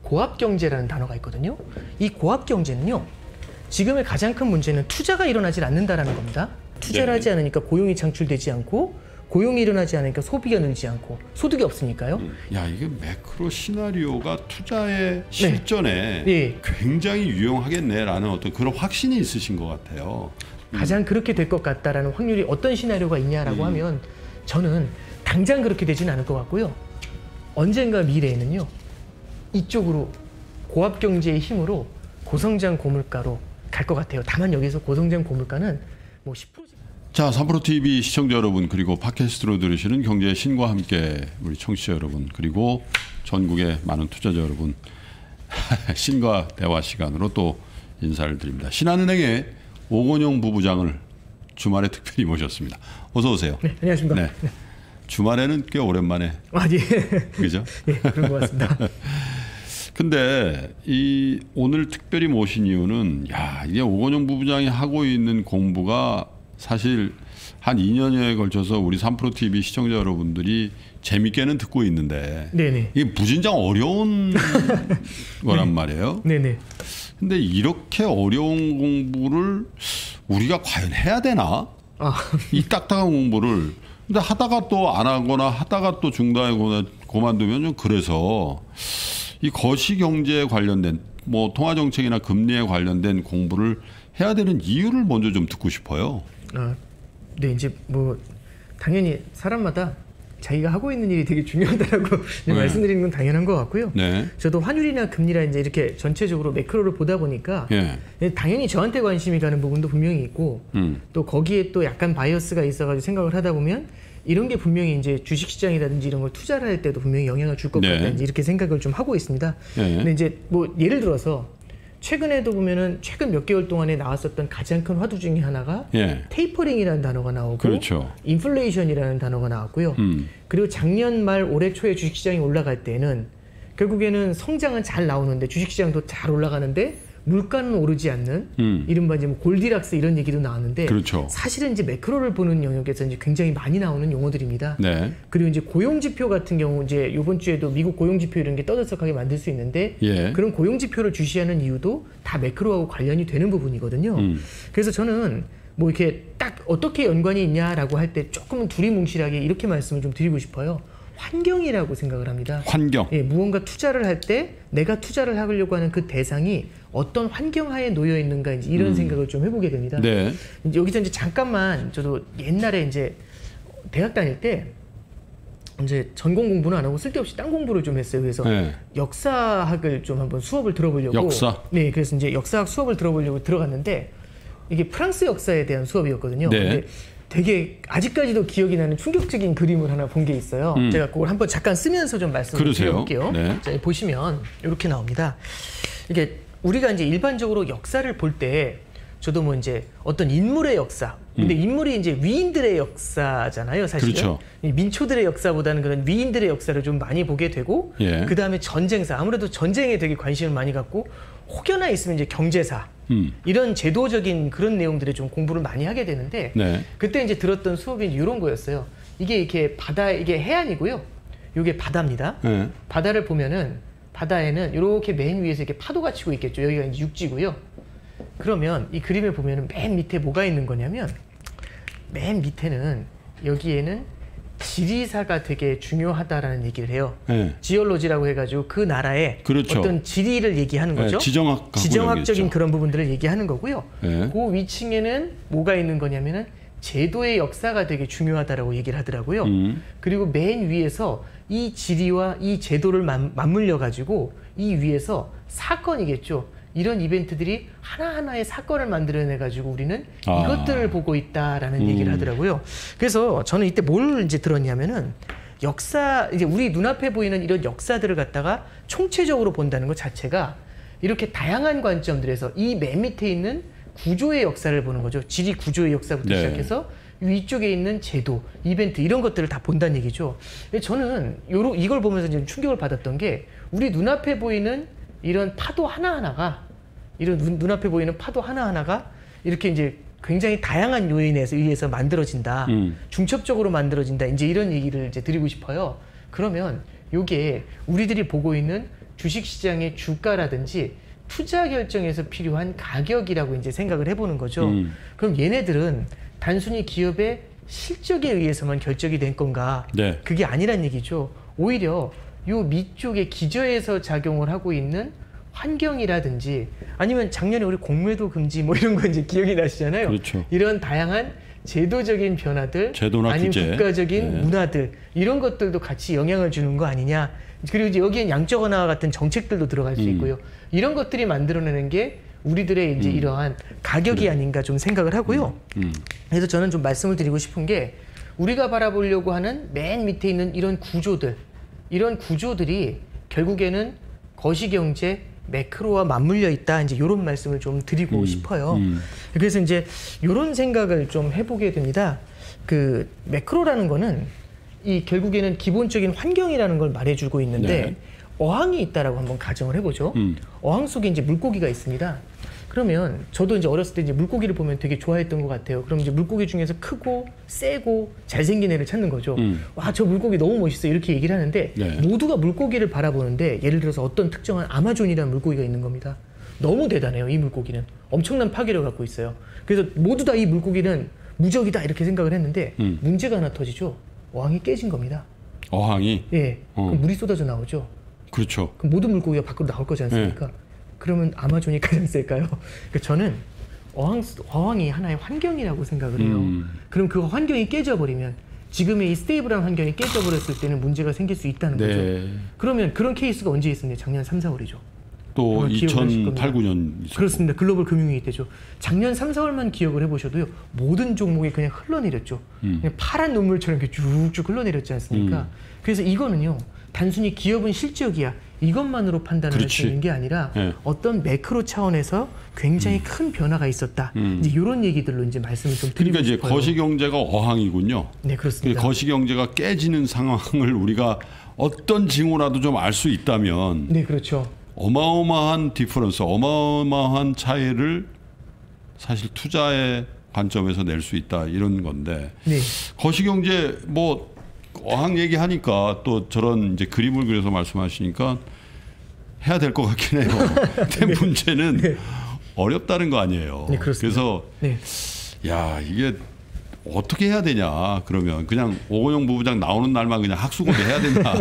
고압경제라는 단어가 있거든요. 이 고압경제는요. 지금의 가장 큰 문제는 투자가 일어나질 않는다라는 겁니다. 투자를 하지 않으니까 고용이 창출되지 않고 고용이 일어나지 않으니까 소비가 늘지 않고 소득이 없으니까요. 야, 이게 매크로 시나리오가 투자의 실전에 굉장히 유용하겠네라는 어떤 그런 확신이 있으신 것 같아요. 가장 그렇게 될 것 같다라는 확률이 어떤 시나리오가 있냐라고 하면 저는 당장 그렇게 되지는 않을 것 같고요. 언젠가 미래에는요. 이쪽으로 고압경제의 힘으로 고성장 고물가로 갈 것 같아요. 다만 여기서 고성장 고물가는 뭐 10%. 자, 3프로TV 시청자 여러분, 그리고 팟캐스트로 들으시는 경제의 신과 함께 우리 청취자 여러분, 그리고 전국의 많은 투자자 여러분, 신과 대화 시간으로 또 인사를 드립니다. 신한은행의 오건영 부부장을 주말에 특별히 모셨습니다. 어서 오세요. 네, 안녕하십니까. 네. 주말에는 꽤 오랜만에. 예. 그죠? 예, 그런 것 같습니다. 근데 이 오늘 특별히 모신 이유는, 야, 이게 오건영 부부장이 하고 있는 공부가 사실 한 2년여에 걸쳐서 우리 3프로TV 시청자 여러분들이 재밌게는 듣고 있는데 네네. 이게 무진장 어려운 거란 말이에요. 네네. 근데 이렇게 어려운 공부를 우리가 과연 해야 되나? 이 딱딱한 공부를. 근데 하다가 또 안 하거나 하다가 또 중단하거나 그만두면 좀 그래서 이 거시경제에 관련된 뭐 통화정책이나 금리에 관련된 공부를 해야 되는 이유를 먼저 좀 듣고 싶어요. 네, 이제 뭐 당연히 사람마다 자기가 하고 있는 일이 되게 중요하다라고 말씀드리는 건 당연한 것 같고요. 네. 저도 환율이나 금리라 이제 이렇게 전체적으로 매크로를 보다 보니까 당연히 저한테 관심이 가는 부분도 분명히 있고 또 거기에 또 약간 바이어스가 있어가지고 생각을 하다 보면 이런 게 분명히 이제 주식시장이라든지 이런 걸 투자를 할 때도 분명히 영향을 줄 것 같다 이렇게 생각을 좀 하고 있습니다. 근데 이제 뭐 예를 들어서 최근에도 보면은 최근 몇 개월 동안에 나왔었던 가장 큰 화두 중에 하나가 테이퍼링이라는 단어가 나오고 그렇죠. 인플레이션이라는 단어가 나왔고요. 그리고 작년 말 올해 초에 주식시장이 올라갈 때는 결국에는 성장은 잘 나오는데 주식시장도 잘 올라가는데 물가는 오르지 않는 이른바 이제 뭐 골디락스 이런 얘기도 나왔는데 그렇죠. 사실은 이제 매크로를 보는 영역에서 이제 굉장히 많이 나오는 용어들입니다. 네. 그리고 이제 고용지표 같은 경우 이제 이번 주에도 미국 고용지표 이런 게 떠들썩하게 만들 수 있는데 그런 고용지표를 주시하는 이유도 다 매크로하고 관련이 되는 부분이거든요. 그래서 저는 뭐 이렇게 딱 어떻게 연관이 있냐라고 할 때 조금은 두리뭉실하게 이렇게 말씀을 좀 드리고 싶어요. 환경이라고 생각을 합니다. 환경. 예, 무언가 투자를 할 때 내가 투자를 하려고 하는 그 대상이 어떤 환경 하에 놓여 있는가 이제 이런 생각을 좀 해보게 됩니다. 네. 이제 여기서 이제 잠깐만 저도 옛날에 이제 대학 다닐 때 이제 전공 공부는 안 하고 쓸데없이 딴 공부를 좀 했어요. 그래서 역사학을 좀 한번 수업을 들어보려고. 역사. 네, 그래서 이제 역사학 수업을 들어보려고 들어갔는데 이게 프랑스 역사에 대한 수업이었거든요. 근데 되게 아직까지도 기억이 나는 충격적인 그림을 하나 본 게 있어요. 제가 그걸 한번 잠깐 쓰면서 좀 말씀을 드려볼게요. 자, 보시면 이렇게 나옵니다. 이게 우리가 이제 일반적으로 역사를 볼 때 저도 뭐 이제 어떤 인물의 역사, 근데 인물이 이제 위인들의 역사잖아요, 사실은. 그렇죠. 민초들의 역사보다는 그런 위인들의 역사를 좀 많이 보게 되고, 그 다음에 전쟁사, 아무래도 전쟁에 되게 관심을 많이 갖고, 혹여나 있으면 이제 경제사, 이런 제도적인 그런 내용들에 좀 공부를 많이 하게 되는데, 그때 이제 들었던 수업이 이런 거였어요. 이게 이렇게 바다, 이게 해안이고요. 이게 바다입니다. 바다를 보면은 바다에는 이렇게 맨 위에서 이렇게 파도가 치고 있겠죠. 여기가 이제 육지고요. 그러면 이 그림을 보면은 맨 밑에 뭐가 있는 거냐면 맨 밑에는 여기에는 지리사가 되게 중요하다라는 얘기를 해요. 지올로지라고 해가지고 그 나라의 어떤 지리를 얘기하는 거죠. 지정학적인 그런 부분들을 얘기하는 거고요. 그 위층에는 뭐가 있는 거냐면은 제도의 역사가 되게 중요하다라고 얘기를 하더라고요. 그리고 맨 위에서 이 지리와 이 제도를 맞물려 가지고 이 위에서 사건이겠죠. 이런 이벤트들이 하나하나의 사건을 만들어내 가지고 우리는 이것들을 보고 있다라는 얘기를 하더라고요. 그래서 저는 이때 뭘 이제 들었냐면은 역사, 이제 우리 눈앞에 보이는 이런 역사들을 갖다가 총체적으로 본다는 것 자체가 이렇게 다양한 관점들에서 이 맨 밑에 있는 구조의 역사를 보는 거죠. 지리 구조의 역사부터 시작해서 위쪽에 있는 제도, 이벤트 이런 것들을 다 본다는 얘기죠. 저는 이걸 보면서 좀 충격을 받았던 게 우리 눈앞에 보이는 이런 파도 하나하나가 눈앞에 보이는 파도 하나하나가 이렇게 이제 굉장히 다양한 요인에 의해서 만들어진다. 중첩적으로 만들어진다. 이제 이런 얘기를 이제 드리고 싶어요. 그러면 이게 우리들이 보고 있는 주식시장의 주가라든지 투자 결정에서 필요한 가격이라고 이제 생각을 해보는 거죠. 그럼 얘네들은 단순히 기업의 실적에 의해서만 결정이 된 건가? 네. 그게 아니란 얘기죠. 오히려 요 밑쪽에 기저에서 작용을 하고 있는 환경이라든지 아니면 작년에 우리 공매도 금지 뭐 이런 거 이제 기억이 나시잖아요. 그렇죠. 이런 다양한 제도적인 변화들 아니면 규제. 국가적인 네. 문화들 이런 것들도 같이 영향을 주는 거 아니냐. 그리고 이제 여기엔 양적 완화 같은 정책들도 들어갈 수 있고요. 이런 것들이 만들어내는 게 우리들의 이제 이러한 가격이 아닌가 좀 생각을 하고요. 그래서 저는 좀 말씀을 드리고 싶은 게 우리가 바라보려고 하는 맨 밑에 있는 이런 구조들, 이런 구조들이 결국에는 거시경제 매크로와 맞물려 있다. 이제 이런 말씀을 좀 드리고 싶어요. 그래서 이제 이런 생각을 좀 해보게 됩니다. 그 매크로라는 거는 이 결국에는 기본적인 환경이라는 걸 말해주고 있는데 네. 어항이 있다라고 한번 가정을 해보죠. 어항 속에 이제 물고기가 있습니다. 그러면 저도 이제 어렸을 때 이제 물고기를 보면 되게 좋아했던 것 같아요. 그럼 이제 물고기 중에서 크고 세고 잘생긴 애를 찾는 거죠. 와, 저 물고기 너무 멋있어 이렇게 얘기를 하는데 네. 모두가 물고기를 바라보는데 예를 들어서 어떤 특정한 아마존이라는 물고기가 있는 겁니다. 너무 대단해요. 이 물고기는 엄청난 파괴력을 갖고 있어요. 그래서 모두 다 이 물고기는 무적이다 이렇게 생각을 했는데 문제가 하나 터지죠. 어항이 깨진 겁니다. 어항이? 예. 그럼 물이 쏟아져 나오죠. 그렇죠. 그럼 모든 물고기가 밖으로 나올 거지 않습니까? 네. 그러면 아마존이 가장 셀까요? 그러니까 저는 어항이 하나의 환경이라고 생각을 해요. 그럼 그 환경이 깨져버리면 지금의 이 스테이블한 환경이 깨져버렸을 때는 문제가 생길 수 있다는 네. 거죠. 그러면 그런 케이스가 언제 있었냐? 작년 3, 4월이죠. 또 2008, 9년 있었고. 그렇습니다. 글로벌 금융위기 때죠. 작년 3, 4월만 기억을 해보셔도요. 모든 종목이 그냥 흘러내렸죠. 그냥 파란 눈물처럼 이렇게 쭉쭉 흘러내렸지 않습니까? 그래서 이거는요. 단순히 기업은 실적이야. 이것만으로 판단할 수 있는 게 아니라 네. 어떤 매크로 차원에서 굉장히 큰 변화가 있었다. 이제 이런 얘기들로 이제 말씀을 좀 드리고 그러니까 싶어요. 이제 거시경제가 어항이군요. 네, 그렇습니다. 거시경제가 깨지는 상황을 우리가 어떤 징후라도 좀 알 수 있다면 네, 그렇죠. 어마어마한 디퍼런스, 어마어마한 차이를 사실 투자의 관점에서 낼 수 있다 이런 건데 네. 거시경제 뭐 어항 얘기하니까 또 저런 이제 그림을 그려서 말씀하시니까 해야 될 것 같긴 해요. 근데 네. 문제는 네. 어렵다는 거 아니에요. 네, 그렇습니다. 그래서 네. 야 이게 어떻게 해야 되냐 그러면 그냥 오건영 부부장 나오는 날만 그냥 학수고대 해야 되나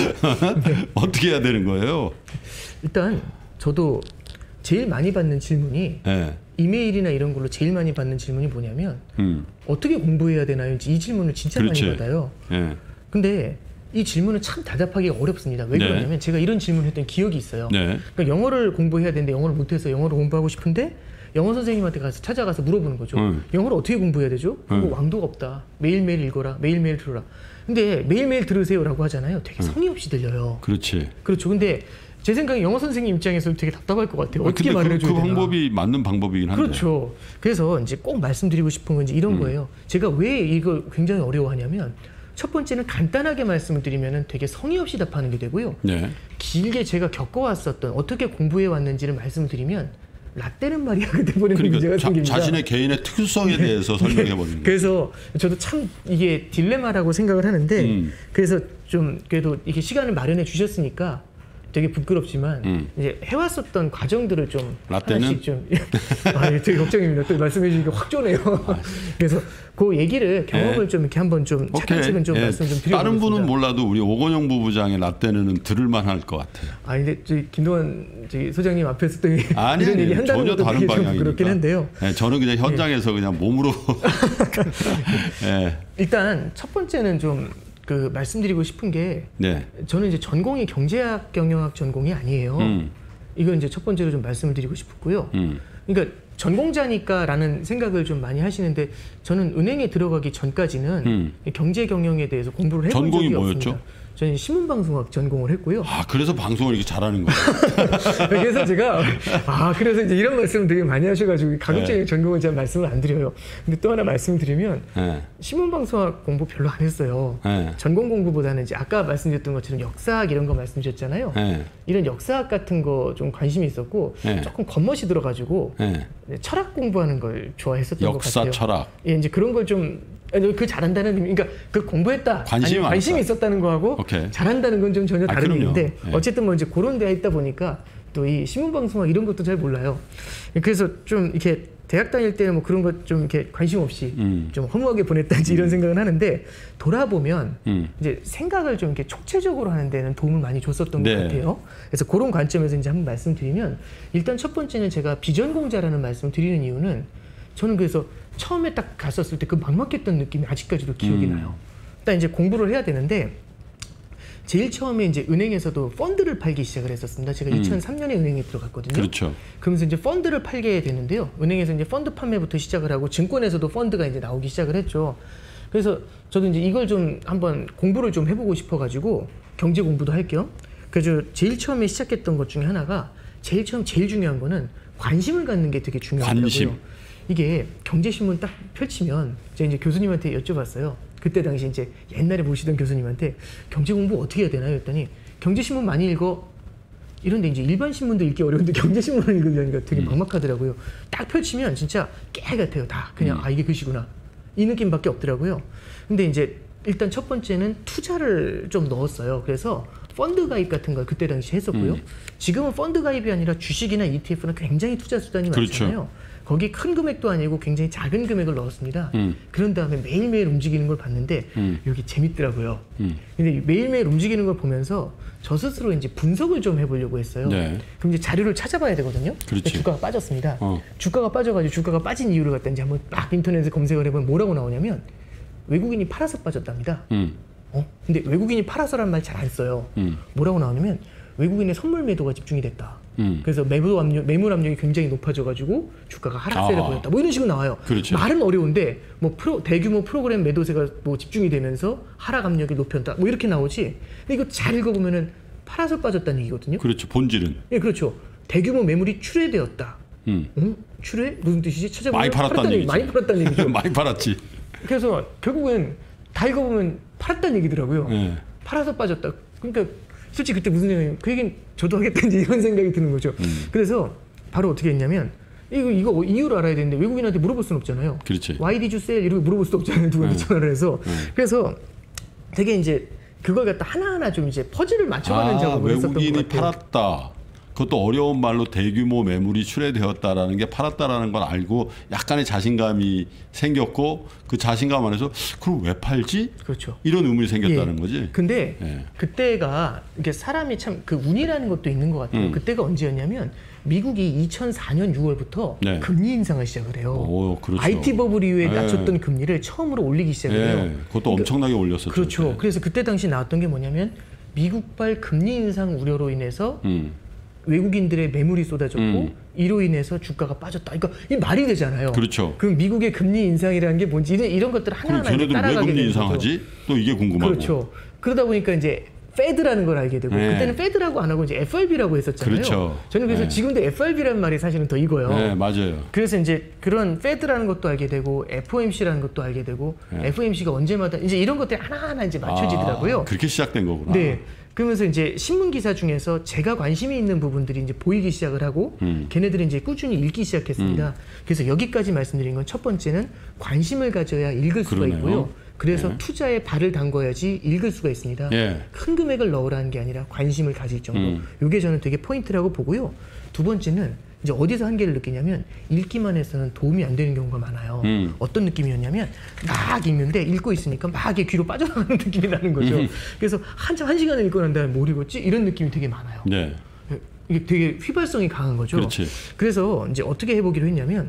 네. 어떻게 해야 되는 거예요? 일단 저도 제일 많이 받는 질문이 네. 이메일이나 이런 걸로 제일 많이 받는 질문이 뭐냐면 어떻게 공부해야 되나요? 이 질문을 진짜 그렇지. 많이 받아요. 네. 근데 이 질문은 참 대답하기가 어렵습니다. 왜 그러냐면 네. 제가 이런 질문을 했던 기억이 있어요. 네. 그러니까 영어를 공부해야 되는데 영어를 못해서 영어를 공부하고 싶은데 영어 선생님한테 가서 찾아가서 물어보는 거죠. 영어를 어떻게 공부해야 되죠? 왕도가 없다. 매일매일 읽어라. 매일매일 들어라. 근데 매일매일 들으세요라고 하잖아요. 되게 성의 없이 들려요. 그렇지. 그렇죠. 근데 제 생각에 영어 선생님 입장에서는 되게 답답할 것 같아요. 어떻게 말을 해줘야 되나. 그 방법이 맞는 방법이긴 한데. 그렇죠. 그래서 이제 꼭 말씀드리고 싶은 건 이제 이런 거예요. 제가 왜 이걸 굉장히 어려워하냐면 첫 번째는 간단하게 말씀을 드리면 되게 성의 없이 답하는 게 되고요. 네. 길게 제가 겪어왔었던 어떻게 공부해 왔는지를 말씀을 드리면 라떼는 말이야 그때버리는 그러니까 문제가 생깁니다. 자신의 개인의 특수성에 대해서 설명해 버리는 거예요. 그래서 저도 참 이게 딜레마라고 생각을 하는데 그래서 좀 그래도 이렇게 시간을 마련해 주셨으니까 되게 부끄럽지만 이제 해왔었던 과정들을 좀 라떼는? 하나씩 좀 되게 걱정입니다. 또 말씀해 주니까 확 쪼네요. 그래서 그 얘기를 경험을 좀 이렇게 한번 좀 차근차근 좀 말씀 좀 드려보겠습니다. 다른 분은 몰라도 우리 오건영 부부장의 라떼는 들을만할 것 같아요. 근데 저희 김동완 저희 소장님 앞에서 또 아니, 이런 얘기 한다는 전혀 것도 다른 되게 좀 방향이니까. 그렇긴 한데요. 네, 저는 그냥 현장에서 그냥 몸으로. 네. 일단 첫 번째는 좀 그 말씀드리고 싶은 게 네. 저는 이제 전공이 경제학 경영학 전공이 아니에요. 이건 이제 첫 번째로 좀 말씀을 드리고 싶고요. 그러니까 전공자니까라는 생각을 좀 많이 하시는데 저는 은행에 들어가기 전까지는 경제 경영에 대해서 공부를 해본 전공이 적이 뭐였죠? 없습니다. 저는 신문방송학 전공을 했고요. 그래서 방송을 이렇게 잘하는 거예요. 그래서 제가 그래서 이제 이런 말씀을 되게 많이 하셔가지고 가급적인 네. 전공을 제가 말씀을 안 드려요. 근데 또 하나 말씀드리면 네. 신문방송학 공부 별로 안 했어요. 네. 전공 공부보다는 이제 아까 말씀드렸던 것처럼 역사학 이런 거 말씀드렸잖아요. 네. 이런 역사학 같은 거 좀 관심이 있었고 네. 조금 겉멋이 들어가지고 네. 철학 공부하는 걸 좋아했었던 것 역사, 같아요. 철학. 예, 이제 그런 걸 좀 그 잘한다는 의미, 그러니까 그 공부했다. 관심이 아니면 관심이 있었다는 거하고 오케이. 잘한다는 건 좀 전혀 다른 얘기인데 네. 어쨌든 뭐 이제 그런 데에 있다 보니까 또 이 신문방송학 이런 것도 잘 몰라요. 그래서 좀 이렇게 대학 다닐 때는 뭐 그런 것 좀 이렇게 관심 없이 좀 허무하게 보냈다지 이런 생각은 하는데 돌아보면 이제 생각을 좀 이렇게 총체적으로 하는 데는 도움을 많이 줬었던 것 같아요. 그래서 그런 관점에서 이제 한번 말씀드리면 일단 첫 번째는 제가 비전공자라는 말씀을 드리는 이유는 저는 그래서 처음에 딱 갔었을 때 그 막막했던 느낌이 아직까지도 기억이 나요. 일단 이제 공부를 해야 되는데 제일 처음에 이제 은행에서도 펀드를 팔기 시작을 했었습니다. 제가 2003년에 은행에 들어갔거든요. 그렇죠. 그러면서 이제 펀드를 팔게 되는데요. 은행에서 이제 펀드 판매부터 시작을 하고 증권에서도 펀드가 이제 나오기 시작을 했죠. 그래서 저도 이제 이걸 좀 한번 공부를 좀 해보고 싶어가지고 경제 공부도 할게요. 그래서 제일 처음에 시작했던 것 중에 하나가 제일 중요한 거는 관심을 갖는 게 되게 중요하더라고요. 관심. 이게 경제신문 딱 펼치면 제가 이제 교수님한테 여쭤봤어요. 그때 당시 이제 옛날에 보시던 교수님한테 경제 공부 어떻게 해야 되나요? 했더니 경제신문 많이 읽어. 이런데 이제 일반 신문도 읽기 어려운데 경제신문을 읽으려니까 되게 막막하더라고요. 딱 펼치면 진짜 깨 같아요. 다 그냥 아 이게 글씨구나 이 느낌밖에 없더라고요. 근데 이제 일단 첫 번째는 투자를 좀 넣었어요. 그래서 펀드 가입 같은 걸 그때 당시 했었고요. 지금은 펀드 가입이 아니라 주식이나 ETF는 굉장히 투자 수단이 많잖아요. 그렇죠. 거기 큰 금액도 아니고 굉장히 작은 금액을 넣었습니다. 그런 다음에 매일매일 움직이는 걸 봤는데 여기 재밌더라고요. 근데 매일매일 움직이는 걸 보면서 저 스스로 이제 분석을 좀 해보려고 했어요. 네. 그럼 이제 자료를 찾아봐야 되거든요. 주가가 빠졌습니다. 주가가 빠져가지고 주가가 빠진 이유를 갖다 이제 한번 막 인터넷에 검색을 해보면 뭐라고 나오냐면 외국인이 팔아서 빠졌답니다. 근데 외국인이 팔아서라는 말 잘 안 써요. 뭐라고 나오냐면 외국인의 선물 매도가 집중이 됐다. 그래서 매물 압력이 굉장히 높아져가지고 주가가 하락세를 보였다. 뭐 이런 식으로 나와요. 그렇죠. 말은 어려운데 뭐 대규모 프로그램 매도세가 뭐 집중이 되면서 하락 압력이 높였다. 뭐 이렇게 나오지. 근데 이거 잘 읽어보면은 팔아서 빠졌다는 얘기거든요. 그렇죠. 본질은. 예, 그렇죠. 대규모 매물이 출회되었다. 출회? 무슨 뜻이지? 찾아보면 많이 팔았다는 얘기죠. 많이 팔았다는 얘기죠. 많이 팔았지. 그래서 결국은 다 읽어보면 팔았다는 얘기더라고요. 팔아서 빠졌다. 그러니까 솔직히 그때 무슨 생각이냐면 그 얘기는 저도 하겠다는지 이런 생각이 드는 거죠. 그래서 바로 어떻게 했냐면 이거 이유를 알아야 되는데 외국인한테 물어볼 수는 없잖아요. 그렇지. Why did you sell? 이렇게 물어볼 수도 없잖아요. 누구한테 전화를 해서. 그래서 되게 이제 그걸 갖다 하나하나 좀 이제 퍼즐을 맞춰가는 작업을 했었던 것 같아요. 외국인이 팔았다. 그것도 어려운 말로 대규모 매물이 출회되었다라는 게 팔았다라는 걸 알고 약간의 자신감이 생겼고 그 자신감 안에서 그럼 왜 팔지? 그렇죠. 이런 의문이 생겼다는 거지. 근데 그때가 이게 사람이 참 그 운이라는 것도 있는 것 같아요. 그때가 언제였냐면 미국이 2004년 6월부터 금리 인상을 시작을 해요. 오, 그렇죠. IT 버블 이후에 낮췄던 금리를 처음으로 올리기 시작을 해요. 그것도 엄청나게 올렸었죠. 그렇죠. 그래서 그때 당시 나왔던 게 뭐냐면 미국발 금리 인상 우려로 인해서 외국인들의 매물이 쏟아졌고 이로 인해서 주가가 빠졌다. 그러니까 이 말이 되잖아요. 그렇죠. 그럼 미국의 금리 인상이라는 게 뭔지 이런 것들 하나하나 따라가게 왜 금리 인상하지? 또 이게 궁금하고. 그렇죠. 그러다 보니까 이제 페드라는 걸 알게 되고 그때는 페드라고 안 하고 이제 FRB라고 했었잖아요. 그렇죠. 저는 그래서 지금도 FRB라는 말이 사실은 더 익어요. 네, 맞아요. 그래서 이제 그런 페드라는 것도 알게 되고 FOMC라는 것도 알게 되고 FOMC가 언제마다 이제 이런 것들이 하나하나 이제 맞춰지더라고요. 그렇게 시작된 거구나. 네. 그러면서 이제 신문 기사 중에서 제가 관심이 있는 부분들이 이제 보이기 시작을 하고 걔네들이 이제 꾸준히 읽기 시작했습니다. 그래서 여기까지 말씀드린 건 첫 번째는 관심을 가져야 읽을 수가 있고요. 그래서 투자에 발을 담궈야지 읽을 수가 있습니다. 큰 금액을 넣으라는 게 아니라 관심을 가질 정도. 이게 저는 되게 포인트라고 보고요. 두 번째는 이제 어디서 한계를 느끼냐면 읽기만 해서는 도움이 안 되는 경우가 많아요. 어떤 느낌이었냐면 막 읽는데 읽고 있으니까 막 이게 귀로 빠져나가는 느낌이 나는 거죠. 그래서 한 시간을 읽고 난 다음에 뭘 읽었지? 이런 느낌이 되게 많아요. 네. 이게 되게 휘발성이 강한 거죠. 그렇지. 그래서 이제 어떻게 해보기로 했냐면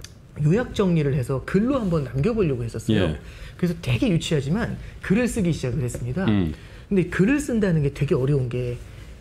요약 정리를 해서 글로 한번 남겨보려고 했었어요. 그래서 되게 유치하지만 글을 쓰기 시작을 했습니다. 근데 글을 쓴다는 게 되게 어려운 게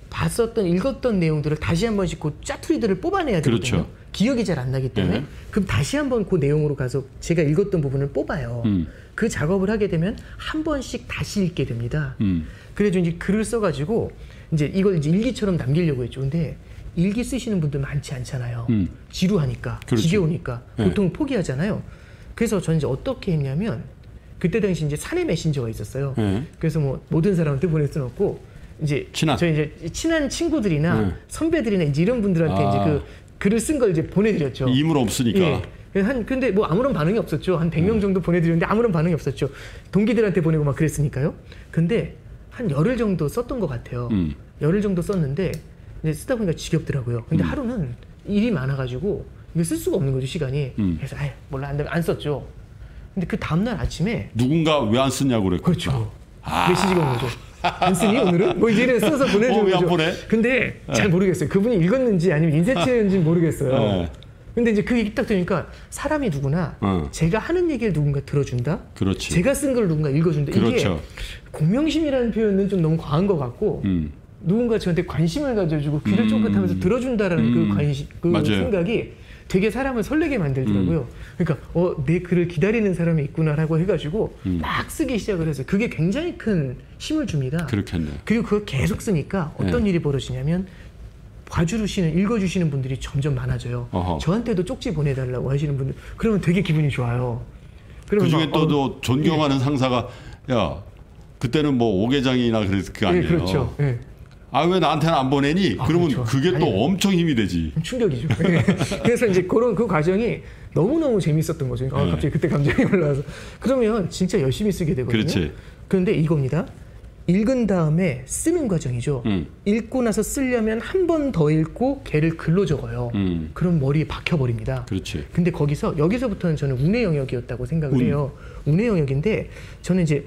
읽었던 내용들을 다시 한 번씩 그 짜투리들을 뽑아내야 되거든요. 그렇죠. 기억이 잘 안 나기 때문에. 그럼 다시 한 번 그 내용으로 가서 제가 읽었던 부분을 뽑아요. 그 작업을 하게 되면 한 번씩 다시 읽게 됩니다. 그래서 이제 글을 써가지고 이제 이걸 이제 일기처럼 남기려고 했죠. 근데 일기 쓰시는 분들 많지 않잖아요. 지루하니까, 그렇죠. 지겨우니까 보통 포기하잖아요. 그래서 저는 이제 어떻게 했냐면 그때 당시 이제 사내 메신저가 있었어요. 그래서 뭐 모든 사람한테 보낼 수는 없고 이제 저희 이제 친한 친구들이나 선배들이나 이제 이런 분들한테 이제 그 글을 쓴 걸 이제 보내드렸죠. 이물 없으니까. 근데 뭐 아무런 반응이 없었죠. 한 100명 정도 보내드렸는데 아무런 반응이 없었죠. 동기들한테 보내고 막 그랬으니까요. 근데 한 열흘 정도 썼던 것 같아요. 열흘 정도 썼는데 이제 쓰다 보니까 지겹더라고요. 근데 하루는 일이 많아가지고 이거 쓸 수가 없는 거죠, 시간이. 그래서 몰라 안 썼죠. 근데 그 다음날 아침에 누군가 왜 안 쓰냐고 그랬구나. 그렇죠. 메시지가 온 거죠. 안 쓰니 오늘은? 뭐 이제는 써서 보내주는 왜 거죠. 안 보내? 근데 잘 모르겠어요. 그분이 읽었는지 아니면 인쇄체였는지 모르겠어요. 네. 근데 이제 그 얘기 딱 들으니까 사람이 누구나 제가 하는 얘기를 누군가 들어준다. 그렇지. 제가 쓴 걸 누군가 읽어준다. 그렇죠. 이게 공명심이라는 표현은 좀 너무 과한 것 같고 누군가 저한테 관심을 가져주고 귀를 쫑긋하면서 들어준다라는 그 관심, 그 맞아요. 생각이 되게 사람을 설레게 만들더라고요. 그러니까 내 글을 기다리는 사람이 있구나라고 해가지고 막 쓰기 시작을 했어요. 그게 굉장히 큰 힘을 줍니다. 그렇겠네요. 그리고 그걸 계속 쓰니까 어떤 일이 벌어지냐면 봐주시는, 읽어주시는 분들이 점점 많아져요. 어허. 저한테도 쪽지 보내달라고 하시는 분들, 그러면 되게 기분이 좋아요. 그 중에 또 존경하는 상사가 야 그때는 뭐 오계장이나 그래서 그 아니에요. 그렇죠. 예. 아 왜 나한테는 안 보내니? 그러면 그렇죠. 그게 또 엄청 힘이 되지. 충격이죠. 그래서 이제 그런 그 과정이 너무너무 재밌었던 거죠. 갑자기 그때 감정이 올라와서. 그러면 진짜 열심히 쓰게 되거든요. 그렇지. 그런데 이겁니다. 읽은 다음에 쓰는 과정이죠. 읽고 나서 쓰려면 한 번 더 읽고 걔를 글로 적어요. 그럼 머리에 박혀버립니다. 그렇지. 근데 여기서부터는 저는 운의 영역이었다고 생각을 해요. 운의 영역인데 저는 이제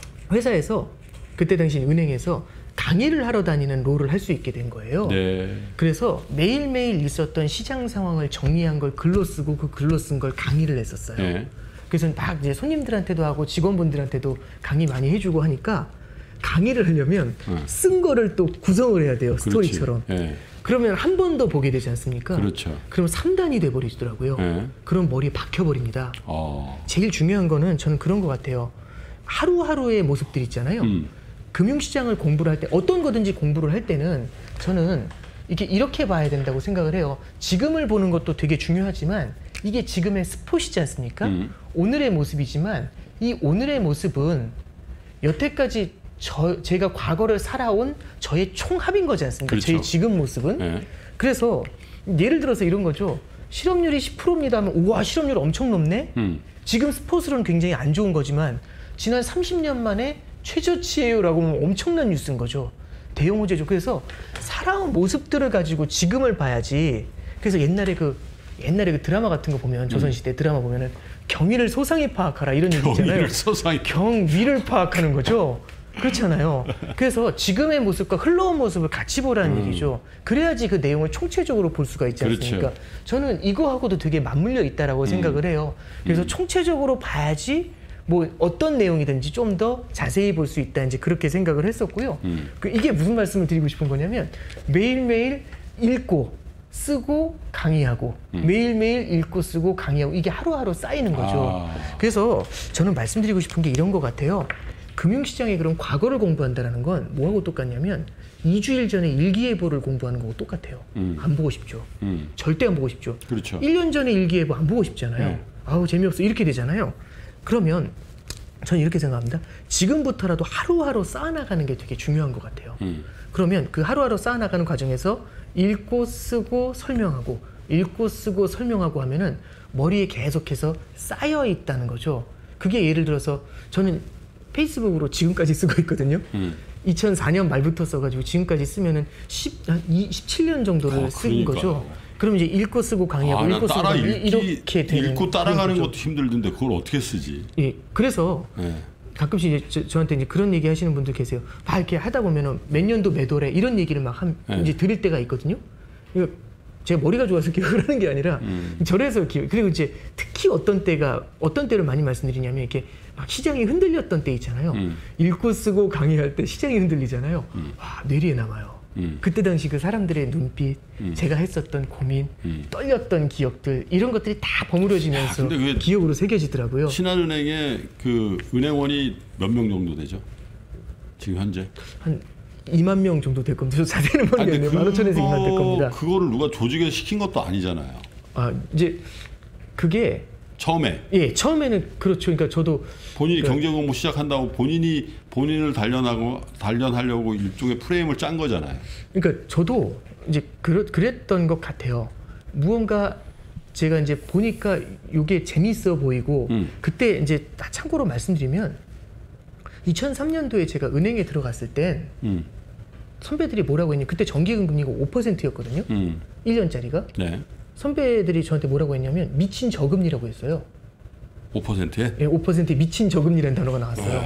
회사에서 그때 당시 은행에서 강의를 하러 다니는 롤을 할 수 있게 된 거예요. 네. 그래서 매일매일 있었던 시장 상황을 정리한 걸 글로 쓰고 그 글로 쓴 걸 강의를 했었어요. 네. 그래서 막 이제 손님들한테도 하고 직원분들한테도 강의 많이 해주고 하니까 강의를 하려면 쓴 거를 또 구성을 해야 돼요. 그렇지. 스토리처럼. 네. 그러면 한 번 더 보게 되지 않습니까? 그렇죠. 그럼 3단이 돼버리더라고요. 네. 그럼 머리에 박혀버립니다. 어. 제일 중요한 거는 저는 그런 것 같아요. 하루하루의 모습들 있잖아요. 금융시장을 공부를 할 때 어떤 거든지 공부를 할 때는 저는 이렇게 봐야 된다고 생각을 해요. 지금을 보는 것도 되게 중요하지만 이게 지금의 스폿이지 않습니까? 오늘의 모습이지만 이 오늘의 모습은 여태까지 제가 과거를 살아온 저의 총합인 거지 않습니까? 그렇죠. 제 지금 모습은. 네. 그래서 예를 들어서 이런 거죠. 실업률이 10%입니다 하면 우와 실업률 엄청 높네? 지금 스폿으로는 굉장히 안 좋은 거지만 지난 30년 만에 최저치예요라고 하면 엄청난 뉴스인 거죠. 대형 호재죠. 그래서 살아온 모습들을 가지고 지금을 봐야지. 그래서 옛날에 그 드라마 같은 거 보면 조선시대 드라마 보면은 경위를 소상히 파악하라 이런 얘기 있잖아요. 경위를 소상히 경위를 파악하는 거죠. 그렇잖아요. 그래서 지금의 모습과 흘러온 모습을 같이 보라는 얘기죠. 그래야지 그 내용을 총체적으로 볼 수가 있지 않습니까? 그렇죠. 저는 이거하고도 되게 맞물려 있다라고 생각을 해요. 그래서 총체적으로 봐야지 뭐 어떤 내용이든지 좀 더 자세히 볼 수 있다 이제 그렇게 생각을 했었고요. 이게 무슨 말씀을 드리고 싶은 거냐면 매일매일 읽고 쓰고 강의하고 매일매일 읽고 쓰고 강의하고 이게 하루하루 쌓이는 거죠. 그래서 저는 말씀드리고 싶은 게 이런 것 같아요. 금융시장의 그런 과거를 공부한다는 건 뭐하고 똑같냐면 2주일 전에 일기예보를 공부하는 거하고 똑같아요. 안 보고 싶죠. 절대 안 보고 싶죠. 그렇죠. 1년 전에 일기예보 안 보고 싶잖아요. 아우 재미없어 이렇게 되잖아요. 그러면 저는 이렇게 생각합니다. 지금부터라도 하루하루 쌓아나가는 게 되게 중요한 것 같아요. 그러면 그 하루하루 쌓아나가는 과정에서 읽고 쓰고 설명하고 읽고 쓰고 설명하고 하면은 머리에 계속해서 쌓여 있다는 거죠. 그게 예를 들어서 저는 페이스북으로 지금까지 쓰고 있거든요. 2004년 말부터 써가지고 지금까지 쓰면은 17년 정도를 쓴 거죠. 그럼 이제 읽고 쓰고 강의하고 읽고 쓰고 이렇게 되는 읽고 따라가는 것도 힘들던데 그걸 어떻게 쓰지? 예, 그래서 가끔씩 이제 저한테 이제 그런 얘기 하시는 분들 계세요. 막 이렇게 하다 보면은 몇 년도 몇 월에 이런 얘기를 막 이제 드릴 때가 있거든요. 그러니까 제가 머리가 좋아서 기억을 하는 게 아니라 저래서 그리고 이제 특히 어떤 때를 많이 말씀드리냐면 이렇게 막 시장이 흔들렸던 때 있잖아요. 읽고 쓰고 강의할 때 시장이 흔들리잖아요. 와, 뇌리에 남아요. 그때 당시 그 사람들의 눈빛, 제가 했었던 고민, 떨렸던 기억들 이런 것들이 다 버무려지면서 기억으로 새겨지더라고요. 신한은행에 그 은행원이 몇 명 정도 되죠? 지금 현재? 한 2만 명 정도 될 겁니다. 자세히는 모르겠네요. 15,000에서 2만 될 겁니다. 그거를 누가 조직에 시킨 것도 아니잖아요. 아 이제 그게 처음에 처음에는 그렇죠. 그러니까 저도 본인이 경제 공부 시작한다고 본인을 단련하려고 일종의 프레임을 짠 거잖아요. 그러니까 저도 이제 그랬던 것 같아요. 무언가 제가 이제 보니까 이게 재미있어 보이고 그때 이제 참고로 말씀드리면 2003년도에 제가 은행에 들어갔을 땐 선배들이 뭐라고 했냐면 그때 정기예금 금리가 5%였거든요. 1년짜리가. 네. 선배들이 저한테 뭐라고 했냐면 미친 저금리라고 했어요. 5%에? 네, 5%에 미친 저금리라는 단어가 나왔어요.